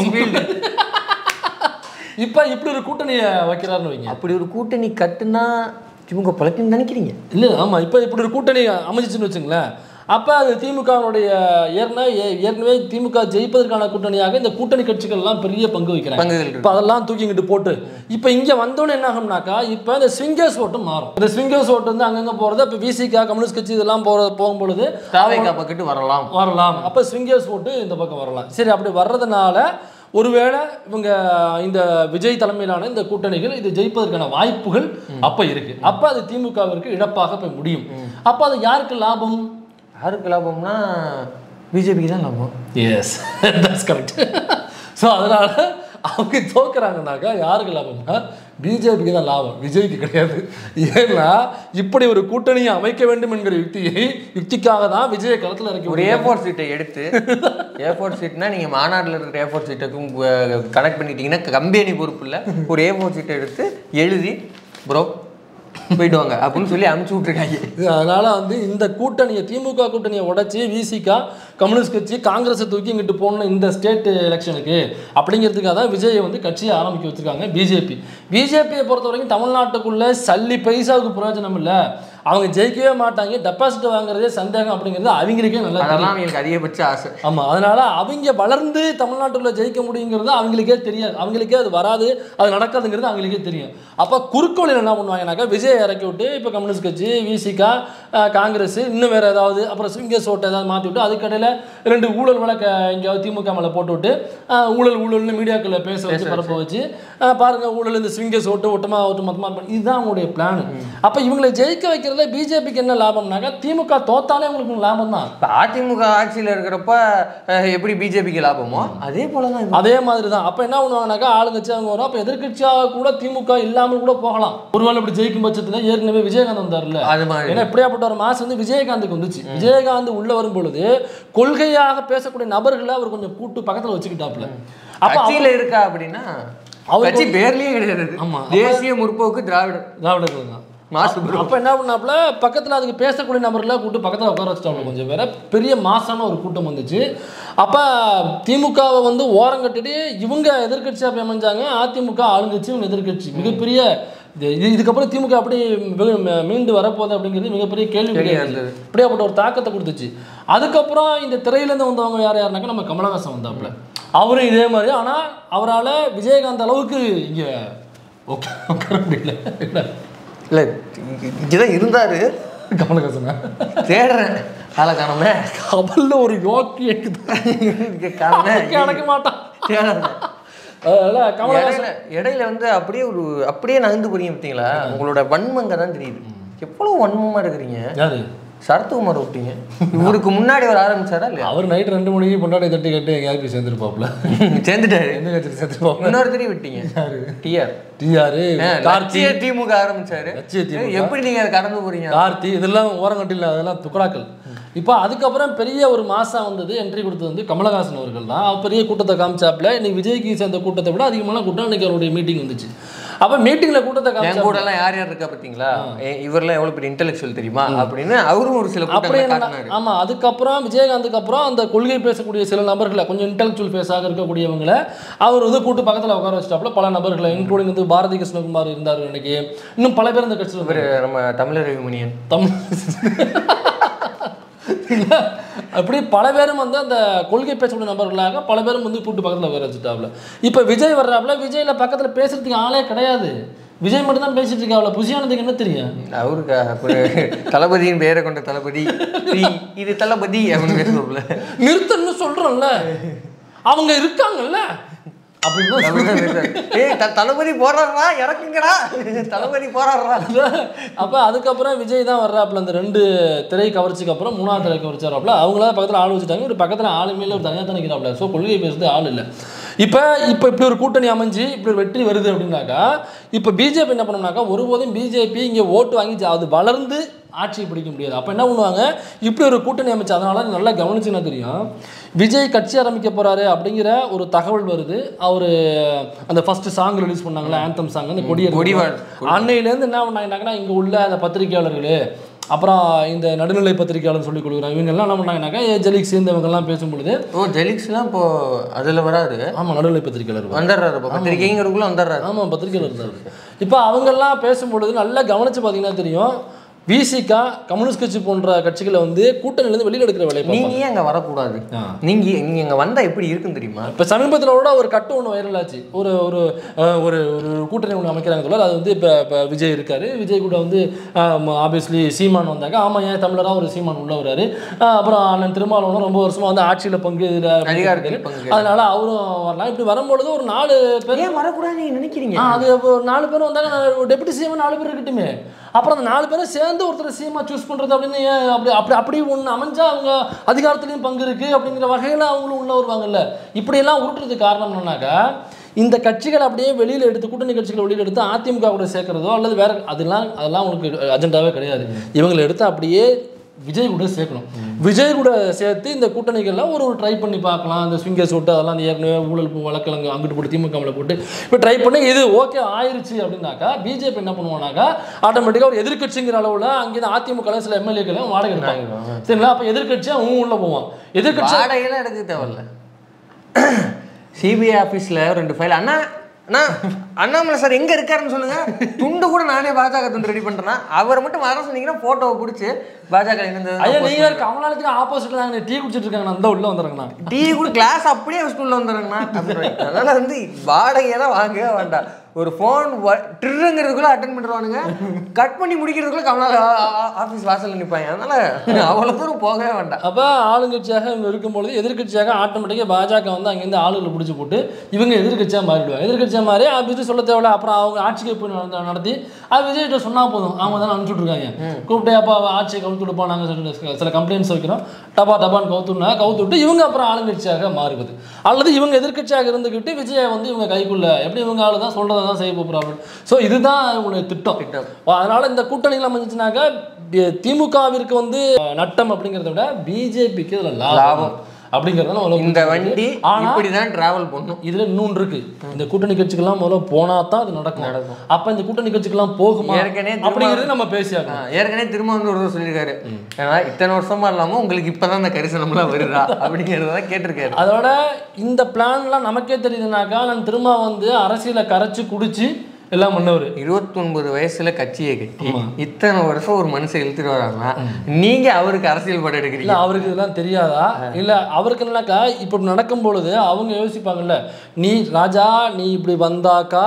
Speaker 1: இப்போ இப்படி ஒரு கூட்டணியை வைக்கிறாருன்னு வைங்க.
Speaker 2: அப்படி ஒரு கூட்டணி கட்டுனா திமுக பழக்கம்னு நினைக்கிறீங்க?
Speaker 1: இல்லை, ஆமாம், இப்போ இப்படி ஒரு கூட்டணி அமைச்சிச்சுன்னு வச்சுங்களேன். அப்போ அது திமுகவுடைய ஏற்கனவே ஏற்கனவே திமுக ஜெயிப்பதற்கான கூட்டணியாக இந்த கூட்டணி கட்சிகள்லாம் பெரிய பங்கு வைக்கிறாங்க. இப்போ அதெல்லாம் தூக்கிக்கிட்டு போட்டு இப்போ இங்கே வந்தோன்னு என்ன ஆகும்னாக்கா, இப்போ இந்த ஸ்விங்கர்ஸ் ஓட்டு மாறும். இந்த ஸ்விங்கர்ஸ் ஓட்டு வந்து அங்கங்கே போகிறது. இப்போ விசிகா, கம்யூனிஸ்ட் கட்சி இதெல்லாம் போகிற போகும்பொழுது
Speaker 2: தாவேகா பக்கத்து வரலாம்
Speaker 1: வரலாம் அப்போ ஸ்விங்கர்ஸ் ஓட்டு இந்த பக்கம் வரலாம். சரி, அப்படி வர்றதுனால ஒருவேளை இவங்க இந்த விஜய் தலைமையிலான இந்த கூட்டணிகள் இது ஜெயிப்பதற்கான வாய்ப்புகள் அப்போ இருக்கு. அப்போ அது திமுகவிற்கு இழப்பாக போய் முடியும். அப்போ அது யாருக்கு லாபம்?
Speaker 2: யாருக்கு லாபம்னா பிஜேபிக்கு தான் லாபம்.
Speaker 1: S, that's correct. ஸோ அதனால் அவங்க தோக்குறாங்கனாக்கா யாருக்கு லாபம்னா பிஜேபிக்கு தான் லாபம், விஜய்க்கு கிடையாது. ஏன்னா இப்படி ஒரு கூட்டணியை அமைக்க வேண்டும் என்கிற யுக்தியை யுக்திக்காக தான் விஜய களத்தில் இறக்கி
Speaker 2: ஒரு ஏ ஃபோர் சீட்டை எடுத்து ஏ ஃபோர் சீட்னா நீங்கள் மாநாட்டில் இருக்கிற ஏ ஃபோர் சீட்டுக்கும் கனெக்ட் பண்ணிட்டீங்கன்னா கம்பெனி பொறுப்பு இல்லை. ஒரு ஏ ஃபோர் சீட்டை எடுத்து எழுதி ப்ரோ போயிடுவாங்க அப்படின்னு சொல்லி அனுப்பிச்சு விட்டுருக்காங்க.
Speaker 1: அதனால வந்து இந்த கூட்டணியை திமுக கூட்டணியை உடைச்சி விசிகா, கம்யூனிஸ்ட் கட்சி, காங்கிரஸை தூக்கி இங்கிட்டு போகணும் இந்த ஸ்டேட் எலெக்ஷனுக்கு அப்படிங்கிறதுக்காக தான் விஜயை வந்து கட்சியை ஆரம்பிக்க வச்சிருக்காங்க பிஜேபி. பிஜேபியை பொறுத்த வரைக்கும் தமிழ்நாட்டுக்குள்ள சல்லி பைசாவுக்கு பிரயோஜனம் இல்லை. அவங்க ஜெயிக்கவே மாட்டாங்க, டெபாசிட் வாங்குறதே சந்தேகம் அப்படிங்கிறது அவங்களுக்கே நல்லா
Speaker 2: அதெல்லாம் அவங்களுக்கு அதிகபட்ச ஆசை.
Speaker 1: ஆமாம், அதனால அவங்க வளர்ந்து தமிழ்நாட்டில் ஜெயிக்க முடியுங்கிறது அவங்களுக்கே தெரியாது, அவங்களுக்கே அது வராது, அது நடக்காதுங்கிறது அவங்களுக்கே தெரியும். அப்போ குறுக்கோளில் என்ன பண்ணுவாங்கனாக்கா விஜய் இறக்கி விட்டு இப்போ கம்யூனிஸ்ட் கட்சி, விசிகா, காங்கிரஸ், இன்னும் வேறு ஏதாவது அப்புறம் ஸ்விங்கர்ஸ் ஓட்டை ஏதாவது மாற்றி விட்டு அதுக்கடையில் ரெண்டு ஊழல் வழக்க எங்கேயாவது திமுக மேலே போட்டு விட்டு ஊழல் ஊழல்னு மீடியாக்களில் பேச வச்சு பரப்ப வச்சு பாருங்கள் ஊழல் இந்த ஸ்விங்கர்ஸ் ஓட்டு ஒட்டமாக ஒட்டு மொத்தமாக இதுதான் அவங்களுடைய பிளான். அப்போ இவங்களை ஜெயிக்க வைக்கிறது பிஜேபிக்கு என்ன லாபம்னாக்கா திமுக தோத்தாலே உங்களுக்கு லாபம் தான்.
Speaker 2: அதிமுக ஆட்சியில் இருக்கிறப்ப எப்படி பிஜேபிக்கு லாபமோ அதே போல தான்
Speaker 1: அதே மாதிரி தான். அப்போ என்ன பண்ணுவாங்கனாக்கா ஆளுங்கட்சி அவங்க வரும். அப்போ எதிர்கட்சியாக கூட திமுக இல்லாமல் கூட போகலாம். ஒருவேளை இப்படி ஜெயிக்கும் பட்சத்தில் ஏற்கனவே விஜயகாந்த் வந்தார்ல,
Speaker 2: அது மாதிரி
Speaker 1: ஏன்னா இப்படியாப்பட்ட ஒரு மாசம் வந்து விஜயகாந்துக்கு வந்துச்சு. விஜயகாந்த் உள்ள வரும் பொழுது கொள்கையாக பேசக்கூடிய நபர்களை அவர் கொஞ்சம் கூட்டு பக்கத்தில் வச்சுக்கிட்டாப்புல.
Speaker 2: கட்சியில் இருக்கா அப்படின்னா கட்சி பேர்லயே கிடையாது.
Speaker 1: ஆமா,
Speaker 2: தேசிய முற்போக்கு திராவிடர்
Speaker 1: திராவிடர்கள் தான்.
Speaker 2: மாசு.
Speaker 1: அப்போ என்ன பண்ணாப்புல பக்கத்தில் அதுக்கு பேசக்கூடிய நபர்களாக கூட்டு பக்கத்தில் உட்கார வச்சுட்டாங்க. கொஞ்சம் வேற பெரிய மாசான ஒரு கூட்டம் வந்துச்சு. அப்போ திமுகவை வந்து ஓரம் கட்டிட்டு இவங்க எதிர்கட்சியாக போய் அமைஞ்சாங்க. அதிமுக ஆளுங்கட்சி, இவங்க எதிர்கட்சி. மிகப்பெரிய இது இதுக்கப்புறம் திமுக அப்படி மீண்டு வரப்போகுது அப்படிங்கிறது மிகப்பெரிய கேள்வி கிடையாது. இப்படியாப்பட்ட ஒரு தாக்கத்தை கொடுத்துச்சு. அதுக்கப்புறம் இந்த திரையிலேருந்து வந்தவங்க யார் யாருனாக்கா நம்ம கமலஹாசன் வந்தாப்புல. அவரும் இதே மாதிரி. ஆனால் அவரால் விஜயகாந்த் அளவுக்கு இங்கே ஓகே உட்கார முடியல.
Speaker 2: இல்லை இங்கேதான் இருந்தாரு
Speaker 1: கமலஹாசனா
Speaker 2: தேடுறேன் ஆளை காணமே.
Speaker 1: கமல்ல ஒரு யோக்கி
Speaker 2: காணமே
Speaker 1: அடக்க மாட்டான். கமலஹாசன்
Speaker 2: இடையில வந்து அப்படியே ஒரு அப்படியே நகர்ந்து போறீங்க பார்த்தீங்களா, உங்களோட வன்மங்க தான் தெரியுது. எவ்வளவு வன்மமா இருக்கிறீங்க.
Speaker 1: யாரு?
Speaker 2: சரத்குமார் விட்டீங்க. இவருக்கு முன்னாடி அவர் ஆரம்பிச்சாரா இல்லையா?
Speaker 1: அவர் நைட் ரெண்டு மணிக்கு பொண்டாட்டி தட்டி கட்டி எங்கேயாவது போய் சேர்ந்துருப்பாப்ல.
Speaker 2: சேர்ந்துட்டாரு.
Speaker 1: எந்த கட்சியில் சேர்ந்துருப்பாங்க?
Speaker 2: இன்னொரு தெரியும் விட்டீங்க. டிஆர்
Speaker 1: டிஆர்
Speaker 2: கார்த்தி திமுக ஆரம்பிச்சாரு. எப்படி நீங்க அதை கடந்து போறீங்க?
Speaker 1: கார்த்தி இதெல்லாம் ஓரங்கட்டில அதெல்லாம் துக்கடாக்கள். இப்போ அதுக்கப்புறம் பெரிய ஒரு மாசம் வந்தது, என்ட்ரி கொடுத்தது வந்து கமலஹாசன் அவர்கள் தான். பெரிய கூட்டத்தை காமிச்சாப்ல. இன்னைக்கு விஜய்க்கு சேர்ந்த கூட்டத்தை விட அதிகமான கூட்டம் இன்னைக்கு அவருடைய மீட்டிங் வந்துச்சு. அப்ப மீட்டிங்ல கூட்டத்தை காமிச்சா
Speaker 2: கூட எல்லாம் யார் யார் இருக்கா பாத்தீங்களா, இவரெல்லாம் எவ்வளவு பெரிய இன்டெலெக்சுவல் தெரியுமா அப்படின்னு அவரும் ஒரு சில கூட்டங்களை காட்டினாரு.
Speaker 1: ஆமா, அதுக்கப்புறம் விஜயகாந்துக்கு அப்புறம் அந்த கொள்கை பேசக்கூடிய சில நபர்களை, கொஞ்சம் இன்டெலெக்சுவல் ஃபேஸாக இருக்கக்கூடியவங்களை அவர் வந்து கூட்டு பக்கத்துல உட்கார வச்சுட்டாப்புல. பல நபர்களை இன்க்ளூடிங் வந்து பாரதி கிருஷ்ணகுமார் இருந்தார் இன்னைக்கு. இன்னும் பல பேர் இந்த கட்சியில்,
Speaker 2: நம்ம தமிழர் ரவிமணியன்
Speaker 1: தமிழ் அப்படி பல பேரும் வந்து அந்த கொள்கை பேசக்கூடிய நபர்களாக பல பேரும் வந்து கூட்டு பக்கத்தில் உட்கார வச்சுட்டாப்புல. இப்போ விஜய் வர்றாப்புல, விஜய்ல பக்கத்தில் பேசுறதுக்கு ஆளே கிடையாது. விஜய் மட்டும் தான் பேசிட்டு இருக்காப்ல. புசியானதுக்கு என்ன தெரியும்
Speaker 2: அவருக்கு? தளபதியின் பெயரை கொண்ட தளபதி, இது தளபதி அப்படின்னு பேசுறோம்ல.
Speaker 1: நிறுத்தன்னு சொல்றோம்ல, அவங்க இருக்காங்கல்ல
Speaker 2: தளபதி போறாரா, இறக்குங்கடா தளபதி போறாரா.
Speaker 1: அப்ப அதுக்கப்புறம் விஜய் தான் வர்றாப்புல. அந்த ரெண்டு திரை கவர்ச்சிக்கு அப்புறம் மூணாவது திரை கவர்ச்சாராப்புல. அவங்களா பக்கத்துல ஆள் வச்சுட்டாங்க. ஒரு பக்கத்துல ஆளுமே இல்லை, ஒரு தனியாக தான் நிற்கிறாப்புல. ஸோ கொள்கை பேசுறது ஆள் இல்லை. இப்போ இப்போ இப்படி ஒரு கூட்டணி அமைஞ்சு இப்படி ஒரு வெற்றி வருது அப்படின்னாக்கா, இப்போ பிஜேபி என்ன பண்ணோம்னாக்கா, ஒருபோதும் பிஜேபி இங்கே ஓட்டு வாங்கி அது வளர்ந்து ஆட்சியை பிடிக்க முடியாது. அப்போ என்ன பண்ணுவாங்க, இப்படி ஒரு கூட்டணி அமைச்சு. அதனால நல்லா கவனிச்சுன்னா தெரியும், விஜய் கட்சி ஆரம்பிக்க போறாரு அப்படிங்கிற ஒரு தகவல் வருது. அவர் அந்த ஃபர்ஸ்ட் சாங் ரிலீஸ் பண்ணாங்களா, ஆந்தம் சாங், அந்த கொடிய கொடிவாள் அன்னையிலேருந்து என்ன பண்ணாங்கன்னாக்கா, இங்கே உள்ள அந்த பத்திரிகையாளர்கள், அப்புறம் இந்த நடுநிலை பத்திரிகையாளர் சொல்லிக் கொடுக்குறாங்க, இவங்க எல்லாம் என்ன பண்ணாங்கன்னாக்கா, ஜெலிக்ஸ் சேர்ந்தவங்கெல்லாம் பேசும்பொழுது,
Speaker 2: ஓ ஜெலிக்ஸ்லாம் இப்போ அதில் வராது.
Speaker 1: ஆமாம், நடுநிலை பத்திரிகையாளர் வந்துடுறாரு,
Speaker 2: பத்திரிகைங்கிறதுக்குள்ள வந்துடுறாரு.
Speaker 1: ஆமாம், பத்திரிகையாளர் இருந்தார். இப்போ அவங்கெல்லாம் பேசும்பொழுது நல்லா கவனிச்சு பார்த்தீங்கன்னா தெரியும், விசிகா கம்யூனிஸ்ட் கட்சி போன்ற கட்சிகளை வந்து கூட்டணியிலேருந்து வெளியில் எடுக்கிற வேலையை.
Speaker 2: நீங்க ஏன் அங்கே வரக்கூடாது? நீங்க நீங்க அங்கே வந்தால் எப்படி இருக்குன்னு தெரியுமா?
Speaker 1: இப்போ சமீபத்தில் கூட ஒரு கட்டு ஒன்று வைரல் ஆச்சு. ஒரு ஒரு ஒரு ஒரு கூட்டணி ஒன்று அமைக்கிறாங்க சொல்ல. அது வந்து இப்போ இப்போ விஜய் இருக்காரு. விஜய் கூட வந்து ஆப்வியஸ்லி சீமான் வந்தாங்க. ஆமாம், ஏன் தமிழராக ஒரு சீமான் உள்ள வராரு. அப்புறம் அண்ணன் திருமாவளவனும் ரொம்ப வருஷமா வந்து ஆட்சியில் பங்கு அதிகாரத்தில் பங்கு, அதனால அவரும் வரலாம். இப்படி வரும்பொழுது ஒரு நாலு பேர்
Speaker 2: ஏன் வரக்கூடாது நீங்க நினைக்கிறீங்க?
Speaker 1: அது ஒரு நாலு பேர் வந்தாங்க, டெபுட்டி சிஎம் நாலு பேர் இருக்கட்டுமே. அப்புறம் அந்த நாலு பேரும் சேர்ந்து ஒருத்தர் சிஎம்மா சூஸ் பண்ணுறது அப்படின்னு அப்படி அப்படி அப்படி ஒன்று அமைஞ்சா அவங்க அதிகாரத்துலேயும் பங்கு இருக்குது அப்படிங்கிற வகையில் அவங்களும் உள்ள வருவாங்கல்ல. இப்படியெல்லாம் உருட்டுறதுக்கு காரணம் என்னன்னாக்கா, இந்த கட்சிகள் அப்படியே வெளியில் எடுத்து, கூட்டணி கட்சிகளை வெளியில் எடுத்து அதிமுக கூட சேர்க்குறதோ அல்லது வேற, அதெல்லாம் அதெல்லாம் உங்களுக்கு அஜெண்டாவே கிடையாது. இவங்களை எடுத்து அப்படியே விஜய் கூட சேர்க்கணும். விஜய் கூட சேர்த்து இந்த கூட்டணிகள்லாம் ஒரு ஒரு ட்ரை பண்ணி பார்க்கலாம். இந்த ஸ்விங்கர்ஸ் விட்டு அதெல்லாம் அந்த ஏற்கனவே ஊழல் வழக்கலங்க அங்கிட்டு போட்டு திமுகவில் போட்டு இப்போ ட்ரை பண்ணி இது ஓகே ஆயிடுச்சு அப்படின்னாக்கா, பிஜேபி என்ன பண்ணுவானாக்கா, ஆட்டோமேட்டிக்காக ஒரு எதிர்கட்சிங்கிற அளவில் அங்கேருந்து அதிமுக சில எம்எல்ஏக்களும் வாடகை எடுப்பாங்க. சரிங்களா? அப்போ எதிர்கட்சியாக அவங்க உள்ள போவான். எதிர்கட்சி
Speaker 2: வாடகைலாம் எடுக்க தேவையில்ல. சிபிஐ ஆஃபீஸில் ரெண்டு ஃபைல், அண்ணா அண்ணா அண்ணாமலை சார் எங்கே இருக்காருன்னு சொல்லுங்க, துண்டு கூட நானே பாஜக துண்டு ரெடி பண்ணுறேன்னா, அவரை மட்டும் வர சொன்னீங்கன்னா ஃபோட்டோவை பிடிச்சி பாஜக இருந்தது. ஐயா நீங்கள் கமலாலத்துக்கு ஆப்போசிட்டில் தாங்க டீ குடிச்சிட்டு இருக்காங்க, அந்த உள்ளே வந்துடுறேங்கண்ணா, டீ கூட கிளாஸ் அப்படியே வச்சுட்டு உள்ளே வந்துடுறேங்கண்ணா. அதனால வந்து வாடகையெல்லாம் வாங்கவே வேண்டாம். ஒரு ஃபோன் ட்ருங்கிறதுக்குள்ளே அட்டன் பண்ணுறானுங்க, கட் பண்ணி முடிக்கிறதுக்குள்ளே கமலா ஆஃபீஸ் வாசலில் நிற்பாங்க. அதனால் அவ்வளோ தூரம் போகவே வேண்டாம்.
Speaker 1: அப்போ ஆளுங்கட்சியாக இவங்க இருக்கும்பொழுது எதிர்கட்சியாக ஆட்டோமேட்டிக்காக பாஜக வந்து அங்கேருந்து ஆளுகளை பிடிச்சி போட்டு இவங்க எதிர்கட்சியாக மாறிடுவாங்க. எதிர்கட்சியாக மாறி விஜய் சொல்ல தேவையில்ல. அப்புறம் அவங்க ஆட்சிக்கு போய் நடத்தி அது விஜய்கிட்ட சொன்னால் போதும், அவங்க தானே அனுப்பிச்சுட்ருக்காங்க. கூப்பிட்டு அப்போ ஆட்சியை கவுத்து விடுப்போம், நாங்கள் சில கம்ப்ளைண்ட்ஸ் வைக்கிறோம், டபா டபான்னு கவுத்துனா கவுத்து விட்டு இவங்க அப்புறம் ஆளுங்கட்சியாக மாறுவது. அல்லது இவங்க எதிர்கட்சியாக இருந்துக்கிட்டு விஜயை வந்து இவங்க கைக்குள்ள எப்படி இவங்க ஆளு தான் சொல்கிறத தான் செய்ய போகிறாங்க. ஸோ இதுதான் இவங்களுடைய திட்டம். அதனால் இந்த கூட்டணிகள் அமைஞ்சிச்சுனாக்கா திமுகவிற்கு வந்து நட்டம் அப்படிங்கிறத விட பிஜேபிக்கு இதில் லாபம் அப்படிங்கிறத
Speaker 2: இந்த வண்டி இப்படிதான் டிராவல் பண்ணும்.
Speaker 1: இதுல இன்னொன்று இருக்கு, இந்த கூட்டணி கட்சிக்கெல்லாம் முதல்ல போனா தான் அது நடக்கும் நடக்கும் அப்ப இந்த கூட்டணி கட்சிக்கெல்லாம் போகுமா
Speaker 2: ஏற்கனவே
Speaker 1: அப்படிங்கிறது நம்ம பேசியாங்க.
Speaker 2: ஏற்கனவே திரும்ப வந்து ஒரு சொல்லியிருக்காரு, ஏன்னா இத்தனை வருஷமா இல்லாம உங்களுக்கு இப்பதான் இந்த கரிசனம்லாம் வருதா அப்படிங்கிறதான் கேட்டிருக்காரு.
Speaker 1: அதோட இந்த பிளான்லாம் நமக்கே தெரியுதுனாக்கா, நான் திரும்ப வந்து அரசியலை கரைச்சு குடிச்சு எல்லாம் பண்ணவர்.
Speaker 2: இருபத்தி ஒன்பது வயசுல கட்சியை கட்டி இத்தனை வருஷம் ஒரு மனுஷன் இழுத்துட்டு வராங்கன்னா நீங்க அவருக்கு அரசியல் படம் எடுக்கிறீங்க.
Speaker 1: அவருக்கு இதெல்லாம் தெரியாதா? இல்ல அவருக்கு என்னன்னாக்கா, இப்ப நடக்கும் பொழுது அவங்க யோசிப்பாங்கல்ல, நீ ராஜா நீ இப்படி வந்தாக்கா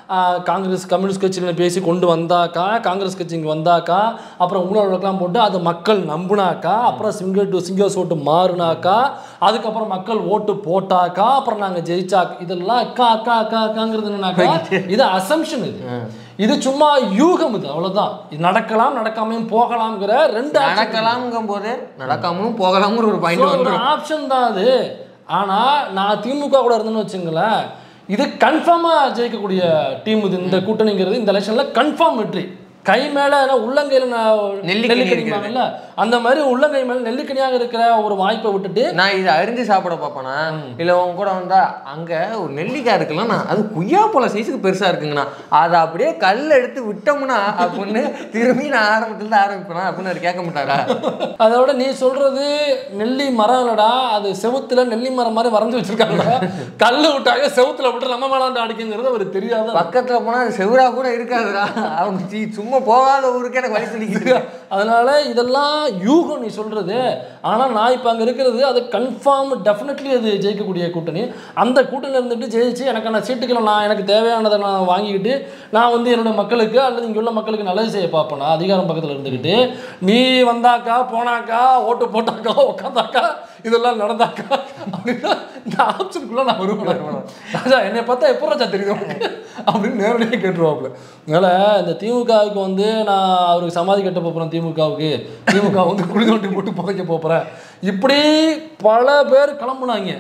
Speaker 1: காங்கிரஸ் கம்யூனிஸ்ட் கட்சியில் பேசி கொண்டு வந்தாக்கா, காங்கிரஸ் கட்சி இங்கே வந்தாக்கா, அப்புறம் ஊழலுக்கெல்லாம் போட்டு அது மக்கள் நம்புனாக்கா, அப்புறம் சிங்கிள் டு சிங்கிள்ஸ் ஓட்டு மாறுனாக்கா, அதுக்கப்புறம் மக்கள் ஓட்டு போட்டாக்கா, அப்புறம் நாங்கள் ஜெயிச்சா, இதெல்லாம் அக்கா அக்கா அக்கா அக்காங்கிறது என்னன்னாக்கா இது அசம்ஷன். இது இது சும்மா யூகம். இது அவ்வளோதான். இது நடக்கலாம் நடக்காமையும் போகலாம்ங்கிற ரெண்டு
Speaker 2: நடக்கலாம்ங்கும் போது நடக்காமலும் போகலாம்ங்கிற ஒரு பாயிண்ட்
Speaker 1: ஒரு ஆப்ஷன் தான் அது. ஆனால் நான் திமுக கூட இருந்தேன்னு வச்சுங்களேன், இது கன்ஃபார்மாக ஜெயிக்கக்கூடிய டீம். இது இந்த கூட்டணிங்கிறது இந்த எலெக்ஷனில் கன்ஃபார்ம் வெற்றி. கை மேலே உள்ளங்கையில் நெல்லிக்கனிமாங்கல்ல, அந்த மாதிரி உள்ளங்கை மேலே நெல்லிக்கனியாக இருக்கிற ஒரு வாய்ப்பை விட்டுட்டு
Speaker 2: நான் இதை அறிஞ்சு சாப்பிட பார்ப்பேனா, இல்லை உங்க கூட வந்தா அங்கே ஒரு நெல்லிக்காய் இருக்குல்லண்ணா, அது குய்யா போல சைஸுக்கு பெருசாக இருக்குங்கண்ணா, அதை அப்படியே கல் எடுத்து விட்டோம்னா அப்படின்னு திரும்பி நான் ஆரம்பத்துலேருந்து ஆரம்பிப்பேனா அப்படின்னு அவர் கேட்க மாட்டாரா?
Speaker 1: அதோட நீ சொல்றது நெல்லி மரம் இல்லடா, அது செவுத்துல நெல்லி மரம் மாதிரி வரைஞ்சி வச்சிருக்காங்க. கல் விட்டாங்க செவுத்துல விட்டு நம்ம மேலாண்டு அடிக்குங்கிறது அவருக்கு தெரியாது.
Speaker 2: பக்கத்தில் போனால் அது செவரா கூட இருக்காதுடா, அவங்க சும்மா போகாத ஊருக்கு எனக்கு வழி சொல்லிக்கிட்டு.
Speaker 1: அதனால இதெல்லாம் யூகம் நீ சொல்றது. ஆனால் நான் இப்போ அங்கே இருக்கிறது அது கன்ஃபார்ம் டெஃபினெட்லி அது ஜெயிக்கக்கூடிய கூட்டணி. அந்த கூட்டணியில் இருந்துட்டு ஜெயிச்சு எனக்கான சீட்டுகளை நான் எனக்கு தேவையானதை நான் வாங்கிக்கிட்டு நான் வந்து என்னோட மக்களுக்கு அல்லது இங்கே உள்ள மக்களுக்கு நல்லது செய்ய பார்ப்பேன். நான் அதிகாரம் பக்கத்தில் இருந்துக்கிட்டு நீ வந்தாக்கா போனாக்கா ஓட்டு போட்டாக்கா உட்காந்தாக்கா இதெல்லாம் நடந்தாக்கா அப்படின்னா இந்த ஆப்ஷனுக்குள்ள நான் வருவேன். ராஜா என்னை பார்த்தா எப்போ ராஜா தெரியும் அப்படின்னு நேரடியாக கேட்டுருவாப்புல. அதனால் இந்த திமுகவுக்கு வந்து நான் அவருக்கு சமாதி கட்ட போகிறேன், திமுகவுக்கு திமுக வந்து குழி தோண்டி போட்டு புதைக்க போகிறேன், இப்படி பல பேர் கிளம்புனாங்க.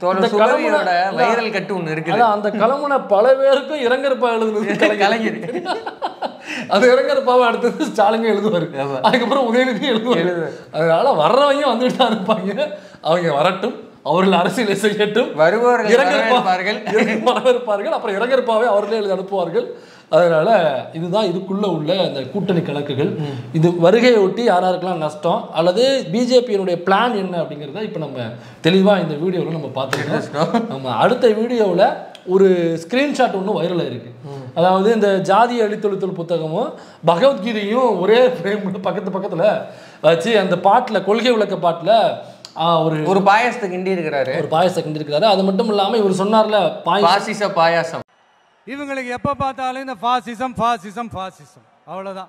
Speaker 2: வைரல் கட்டு ஒன்று இருக்குது.
Speaker 1: அந்த கிளம்புன பல பேருக்கும் இரங்கற்பா எழுதுனது கலைஞர். அது இரங்கற்பாவை அடுத்தது ஸ்டாலின் எழுதுவார், அதுக்கப்புறம் உதயநிதி எழுதுவார். அதனால வர்றவங்க வந்துட்டு தான் இருப்பாங்க. அவங்க வரட்டும், அவர்கள் அரசியலை செய்யட்டும்,
Speaker 2: வருவார்கள்,
Speaker 1: வரவேற்பார்கள், அப்புறம் இரங்கற்பாவை அவர்களே எழுதி அனுப்புவார்கள். அதனால இதுதான் இதுக்குள்ள உள்ள இந்த கூட்டணி கணக்குகள். இது வருகையை ஒட்டி யாராருக்கெல்லாம் நஷ்டம் அல்லது பிஜேபியினுடைய பிளான் என்ன அப்படிங்கிறத இப்போ நம்ம தெளிவாக இந்த வீடியோவில் நம்ம பார்த்துருக்கோம். நம்ம அடுத்த வீடியோவில் ஒரு ஸ்க்ரீன்ஷாட் ஒன்று வைரலாக இருக்கு. அதாவது இந்த ஜாதிய அழித்தொழுத்தல் புத்தகமும் பகவத்கீதையும் ஒரே ஃப்ரேம் பக்கத்து பக்கத்தில் வச்சு அந்த பாட்டில் கொள்கை விளக்க பாட்டில் ஒரு
Speaker 2: ஒரு பாயாசத்தை கிண்டி இருக்கிறாரு
Speaker 1: ஒரு பாயாசத்தை கிண்டி இருக்கிறாரு. அது மட்டும் இல்லாமல் இவர் சொன்னார்ல
Speaker 2: பாசிச பாயாசம்.
Speaker 4: இவங்களுக்கு எப்போ பார்த்தாலும் இந்த ஃபாசிசம் ஃபாசிசம் ஃபாசிசம் அவ்வளோதான்.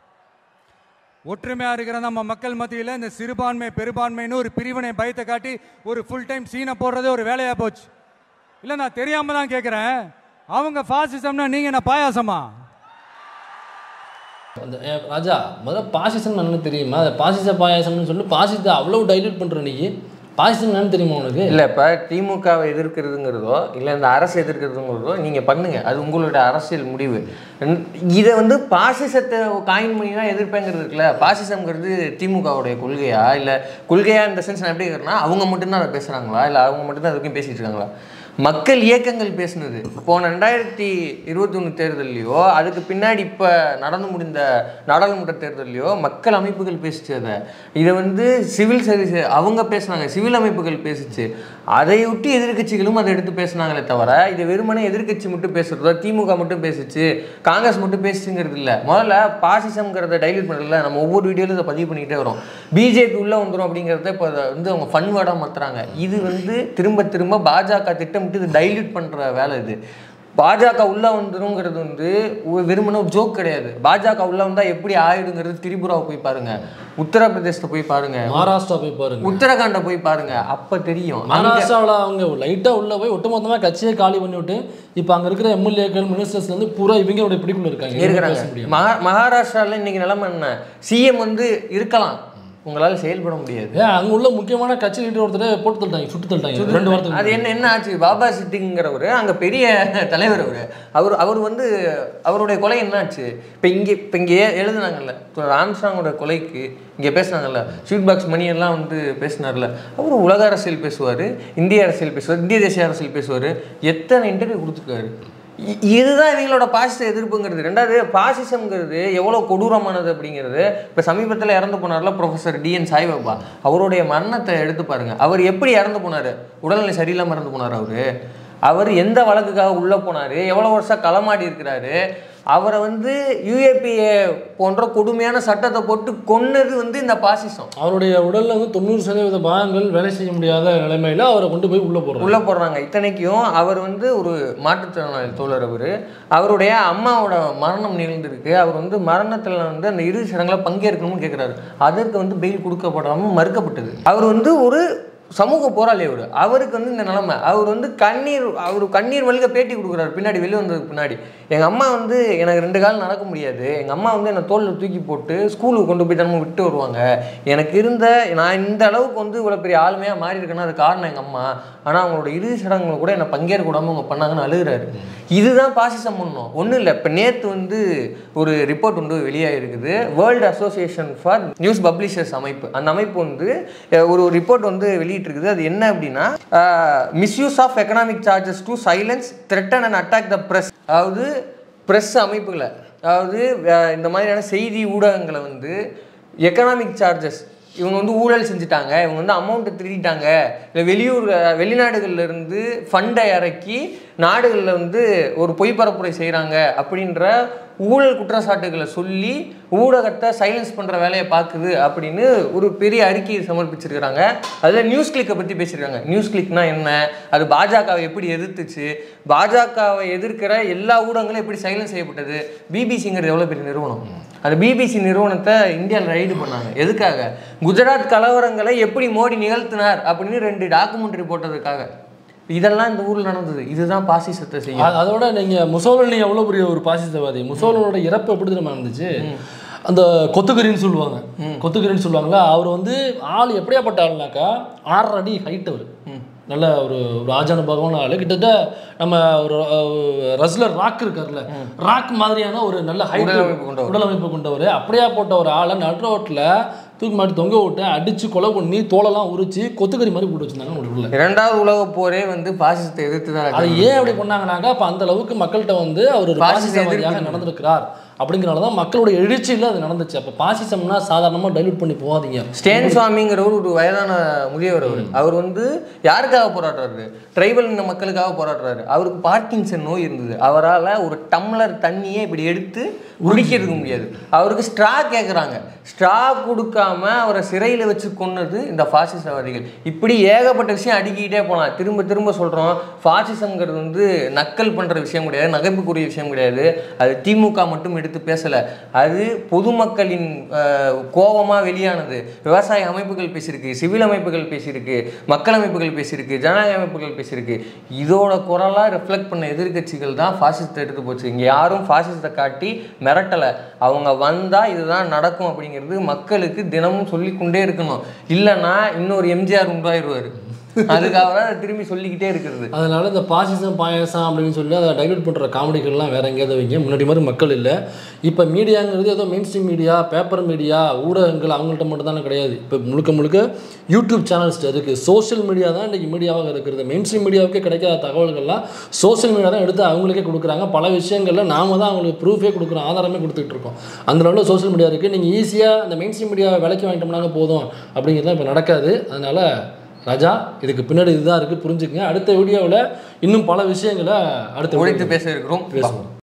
Speaker 4: ஒற்றுமையாக இருக்கிற நம்ம மக்கள் மத்தியில் இந்த சிறுபான்மை பெரும்பான்மைன்னு ஒரு பிரிவினை பயத்தை காட்டி ஒரு ஃபுல் டைம் சீனை போடுறதே ஒரு வேலையாக போச்சு. இல்லை நான் தெரியாமல் தான் கேட்குறேன், அவங்க ஃபாசிசம்னா நீங்கள் என்ன பாயாசமா?
Speaker 1: ராஜா முதல்ல பாசிசம் என்னன்னு தெரியுமா? பாசிச பாயாசம்னு சொல்லி பாசிசத்தை அவ்வளோ டைல்யூட் பண்ணுற நீ பாசிசம் என்னன்னு தெரியுமா உனக்கு?
Speaker 2: இல்லை இப்போ திமுகவை எதிர்க்கிறதுங்கிறதோ இல்லை இந்த அரசு எதிர்க்கிறதுங்கிறதோ நீங்கள் பண்ணுங்கள், அது உங்களோட அரசியல் முடிவு. இதை வந்து பாசிசத்தை காயின் பண்ணி தான் எதிர்ப்பேங்கிறது இருக்குல்ல. பாசிசம்ங்கிறது திமுகவுடைய கொள்கையா இல்லை கொள்கையா இந்த சென்ஸ் நான் எப்படி இருக்கிறேன்னா அவங்க மட்டும்தான் அதை பேசுகிறாங்களா இல்லை அவங்க மட்டும்தான் அது வரைக்கும் பேசிகிட்டு இருக்காங்களா? மக்கள் இயக்கங்கள் பேசுனது போன ரெண்டாயிரத்தி இருபத்தி ஒன்று தேர்தல்லையோ அதுக்கு பின்னாடி இப்போ நடந்து முடிந்த நாடாளுமன்ற தேர்தல்லையோ மக்கள் அமைப்புகள் பேசிச்சு. அதை இதை வந்து சிவில் சர்வீஸ் அவங்க பேசுனாங்க, சிவில் அமைப்புகள் பேசிச்சு. அதையொட்டி எதிர்கட்சிகளும் அதை எடுத்து பேசினாங்களே தவிர இதை வெறுமனே எதிர்கட்சி மட்டும் பேசுறதோ திமுக மட்டும் பேசிச்சு காங்கிரஸ் மட்டும் பேசுங்கிறது இல்லை. முதல்ல பாசிசம்ங்கிறத டைல்யூட் பண்ணல. நம்ம ஒவ்வொரு வீடியோவில் இதை பதிவு பண்ணிக்கிட்டே வரோம். பிஜேபி உள்ளே வந்துடும் அப்படிங்கிறத இப்போ வந்து அவங்க ஃபன் வேர்டாக மாற்றுறாங்க. இது வந்து திரும்ப திரும்ப பாஜக திட்டம் இது டைல்யூட் பண்ற வேலை. இது பாஜக உள்ள வந்துருங்கிறது வந்து வெறுமனே ஒரு ஜோக் கிடையாது. பாஜக உள்ள வந்தா எப்படி ஆயிடுங்கிறது திரிபுராவை போய் பாருங்க, உத்தரப்பிரதேசத்தை போய் பாருங்க,
Speaker 1: மகாராஷ்டிரா போய் பாருங்க,
Speaker 2: உத்தரகாண்டை போய் பாருங்க, அப்ப தெரியும்.
Speaker 1: மகாராஷ்டிராவில் அவங்க லைட்டா உள்ள போய் ஒட்டுமொத்தமா கட்சியை காலி பண்ணி விட்டு இப்ப அங்க இருக்கிற எம்எல்ஏக்கள் மினிஸ்டர்ஸ்ல இருந்து பூரா இவங்களுடைய பிடிக்குள்ள இருக்காங்க
Speaker 2: இருக்கிறாங்க. மகாராஷ்டிரால இன்னைக்கு நிலைமை என்ன? சிஎம் வந்து இருக்கலாம், உங்களால் செயல்பட முடியாது.
Speaker 1: ஏன் அங்கே உள்ள முக்கியமான கட்சி லீடர் ஒருத்தர் போட்டு தள்ளிட்டாங்க, சுட்டு தள்ளிட்டாங்க ரெண்டு வாரத்துக்கு.
Speaker 2: அது என்ன என்ன ஆச்சு? பாபா சித்திங்கிறவர் அங்கே பெரிய தலைவர். அவர் அவர் அவர் வந்து அவருடைய கொலை என்ன ஆச்சு? இப்போ இங்கே இப்போ இங்கே எழுதுனாங்கல்ல ஆம்ஸ்ட்ராங்கோட கொலைக்கு இங்கே பேசுனாங்கல்ல, ஸ்வீட் பாக்ஸ் மணி எல்லாம் வந்து பேசினார்ல, அவர் உலக அரசியல் பேசுவார், இந்திய அரசியல் பேசுவார், இந்திய தேசிய அரசியல் பேசுவார், எத்தனை இன்டர்வியூ கொடுத்துருக்காரு. இதுதான் இவங்களோட பாசிச எதிர்ப்புங்கிறது. ரெண்டாவது பாசிசம்ங்கிறது எவ்வளோ கொடூரமானது அப்படிங்கிறது இப்போ சமீபத்தில் இறந்து போனார்ல ப்ரொஃபஸர் டி என் சாய்பாபா, அவருடைய மரணத்தை எடுத்து பாருங்க. அவர் எப்படி இறந்து போனார்? உடல்நிலை சரியில்லாமல் இறந்து போனார். அவர் அவர் எந்த வழக்குக்காக உள்ளே போனார், எவ்வளோ வருஷம் களமாடி இருக்கிறாரு, அவரை வந்து யூஏபிஏ போன்ற கொடுமையான சட்டத்தை போட்டு கொன்னது வந்து இந்த பாசிசம்.
Speaker 1: அவருடைய உடல்ல வந்து தொண்ணூறு சதவீத பாகங்கள் வேலை செய்ய முடியாத நிலைமையில அவரை கொண்டு போய் உள்ள போடுறாங்க
Speaker 2: உள்ள போடுறாங்க இத்தனைக்கும் அவர் வந்து ஒரு மாற்றுத்திறனாளி தோழர். அவர் அவருடைய அம்மாவோட மரணம் நிகழ்ந்திருக்கு. அவர் வந்து மரணத்தில் வந்து அந்த இறுதி சடங்குல பங்கேற்கணும்னு கேட்குறாரு. அதற்கு வந்து பெயில் கொடுக்கப்படாமல் மறுக்கப்பட்டது. அவர் வந்து ஒரு சமூக போராளி. அவர் அவருக்கு வந்து இந்த நிலைமை. அவர் வந்து கண்ணீர் அவர் கண்ணீர் வலிக்க பேட்டி கொடுக்குறாரு பின்னாடி வெளியே வந்ததுக்கு பின்னாடி. எங்கள் அம்மா வந்து எனக்கு ரெண்டு காலம் நடக்க முடியாது, எங்கள் அம்மா வந்து என்னை தோளில் தூக்கி போட்டு ஸ்கூலுக்கு கொண்டு போய் தினமும் விட்டு வருவாங்க. எனக்கு இருந்த நான் இந்த அளவுக்கு வந்து இவ்வளோ பெரிய ஆளுமையாக மாறி இருக்கேன்னா அது காரணம் எங்கள் அம்மா. ஆனால் அவங்களோட இறுதி சடங்குகளை கூட என்னை பங்கேற்க விடாமல் அவங்க பண்ணாங்கன்னு அழுகிறாரு. இதுதான் பாசிசம் பண்ணணும் ஒன்றும் இல்லை. இப்போ நேற்று வந்து ஒரு ரிப்போர்ட் வந்து வெளியாகிருக்குது. World association for news publishers அமைப்பு, அந்த அமைப்பு வந்து ஒரு ரிப்போர்ட் வந்து வெளியிட்டிருக்குது. அது என்ன அப்படின்னா, misuse of economic charges to silence threaten and attack the press. அதாவது ப்ரெஸ் அமைப்புகளை, அதாவது இந்த மாதிரியான செய்தி ஊடகங்களை வந்து எக்கனாமிக் சார்ஜஸ், இவங்க வந்து ஊழல் செஞ்சுட்டாங்க, இவங்க வந்து அமௌண்ட்டை திருடிட்டாங்க, இல்லை வெளியூர் வெளிநாடுகள்லேருந்து ஃபண்டை இறக்கி நாடுகளில் வந்து ஒரு பொய் பரப்புரை செய்கிறாங்க அப்படின்ற ஊழல் குற்றச்சாட்டுகளை சொல்லி ஊடகத்தை சைலன்ஸ் பண்ணுற வேலையை பார்க்குது அப்படின்னு ஒரு பெரிய அறிக்கையை சமர்ப்பிச்சிருக்கிறாங்க. அதில் நியூஸ் கிளிக்கை பற்றி பேசியிருக்காங்க. நியூஸ் கிளிக்னா என்ன, அது பாஜகவை எப்படி எதிர்த்துச்சு, பாஜகவை எதிர்க்கிற எல்லா ஊடகங்களும் எப்படி சைலன்ஸ் செய்யப்பட்டது, பிபிசிங்கிறது எவ்வளோ பெரிய நிறுவனம், அந்த பிபிசி நிறுவனத்தை இந்தியாவில் ரைடு பண்ணாங்க. எதுக்காக? குஜராத் கலவரங்களை எப்படி மோடி நிகழ்த்தினார் அப்படின்னு ரெண்டு டாக்குமெண்ட்ரி போட்டதுக்காக. இதெல்லாம் இந்த ஊரில் நடந்தது. இதுதான் பாசிசத்தை செய்யும்.
Speaker 1: அதோட நீங்கள் முசோலினி எவ்வளோ பெரிய ஒரு பாசிசவாதி. முசோலினோட இறப்பு எப்படி தெரியுமா இருந்துச்சு? அந்த கொத்துக்கரின்னு சொல்லுவாங்க, கொத்துக்கரின்னு சொல்லுவாங்களா, அவர் வந்து ஆள் எப்படியாப்பட்ட ஆள்னாக்கா ஆறரை அடி ஹைட். அவர் நல்ல ஒரு ஒரு ஆஜான பகவான ஆள். கிட்டத்தட்ட நம்ம ஒரு ரஸ்லர் ராக் இருக்கார்ல, ராக் மாதிரியான ஒரு நல்ல ஹைட் உடலமைப்பு கொண்டவர். அப்படியா போட்ட ஒரு ஆளை நடுரோட்டில் தூக்கி மாட்டி தொங்க விட்டு அடிச்சு கொலை பண்ணி தோலெல்லாம் உரிச்சு கொத்துக்கறி மாதிரி போட்டு வச்சிருந்தாங்க.
Speaker 2: இரண்டாவது உலக போரே வந்து பாசிசத்தை எதிர்த்து தான்.
Speaker 1: அது ஏன் அப்படி பண்ணாங்கன்னாக்கா, அப்போ அந்த அளவுக்கு மக்கள்கிட்ட வந்து அவர் ஒரு பாசிசவாதியாக நடந்திருக்கிறார் அப்படிங்கிறனால தான் மக்களுடைய எழுச்சியில் அது நடந்துச்சு. அப்போ பாசிசம்னா சாதாரணமாக டைல்யூட் பண்ணி போகாதீங்க.
Speaker 2: ஸ்டேன் சுவாமிங்கிறவர் ஒரு வயதான முதியவர். அவர் அவர் வந்து யாருக்காக போராடுறாரு? ட்ரைபல் இந்த மக்களுக்காக போராடுறாரு. அவருக்கு பார்க்கின்சன் நோய் இருந்தது. அவரால் ஒரு டம்ளர் தண்ணியே இப்படி எடுத்து குடிக்கிறதுக்க முடியாது. அவருக்கு ஸ்ட்ரா கேட்குறாங்க. ஸ்ட்ரா கொடுக்காம அவரை சிறையில் வச்சு கொன்னது இந்த பாசிசவாதிகள். இப்படி ஏகப்பட்ட விஷயம் அடுக்கிக்கிட்டே போகலாம். திரும்ப திரும்ப சொல்கிறோம், பாசிசம்ங்கிறது வந்து நக்கல் பண்ணுற விஷயம் கிடையாது, நகைப்புக்குரிய விஷயம் கிடையாது. அது திமுக மட்டும் எடுத்து பேசலை, அது பொதுமக்களின் கோபமாக வெளியானது. விவசாய அமைப்புகள் பேசியிருக்கு, சிவில் அமைப்புகள் பேசியிருக்கு, மக்கள் அமைப்புகள் பேசியிருக்கு, ஜனநாயக அமைப்புகள் பேசியிருக்கு. இதோட குரலாக ரிஃப்ளெக்ட் பண்ண எதிர்கட்சிகள் தான் பாசிசத்தை எடுத்து போச்சு. இங்கே யாரும் பாசிசத்தை காட்டி மிரட்டலை. அவங்க வந்தால் இதுதான் நடக்கும் அப்படிங்கிறது மக்களுக்கு தினமும் சொல்லிக்கொண்டே இருக்கணும். இல்லைன்னா இன்னொரு எம்ஜிஆர் உண்டாயிருவார். அதுக்காக தான் திரும்பி சொல்லிக்கிட்டே இருக்கிறது.
Speaker 1: அதனால இந்த பாசிசம் பாயசம் அப்படின்னு சொல்லி அதை டைவர்ட் பண்ணுற காமெடிகள்லாம் வேற எங்கேயாவது வைங்க. முன்னாடி மாதிரி மக்கள் இல்லை. இப்போ மீடியாங்கிறது ஏதோ mainstream media, paper media, ஊடகங்கள் அவங்கள்ட்ட மட்டும் தானே கிடையாது. இப்போ முழுக்க முழுக்க யூடியூப் சேனல்ஸ் இருக்குது. சோஷியல் மீடியா தான் இன்றைக்கி மீடியாவாக இருக்கிறது. மெயின் ஸ்ட்ரீம் மீடியாவுக்கே கிடைக்காத தகவல்கள்லாம் சோஷியல் மீடியா தான் எடுத்து அவங்களுக்கே கொடுக்குறாங்க. பல விஷயங்களில் நாம தான் அவங்களுக்கு ப்ரூஃபே கொடுக்குறோம், ஆதாரமே கொடுத்துட்டு இருக்கோம். அந்த லெவலில் சோஷியல் மீடியா இருக்குது. நீங்கள் ஈஸியாக அந்த மெயின் ஸ்ட்ரீம் மீடியாவை விலைக்கு வாங்கிட்டோம்னாங்க போதும் அப்படிங்கிறதுலாம் இப்போ நடக்காது. அதனால் ராஜா, இதுக்கு பின்னாடி இதுதான் இருக்குது, புரிஞ்சுக்கங்க. அடுத்த வீடியோவில் இன்னும் பல விஷயங்களை அடுத்த
Speaker 2: உழைத்து பேச இருக்கிறோம், பேசுவோம்.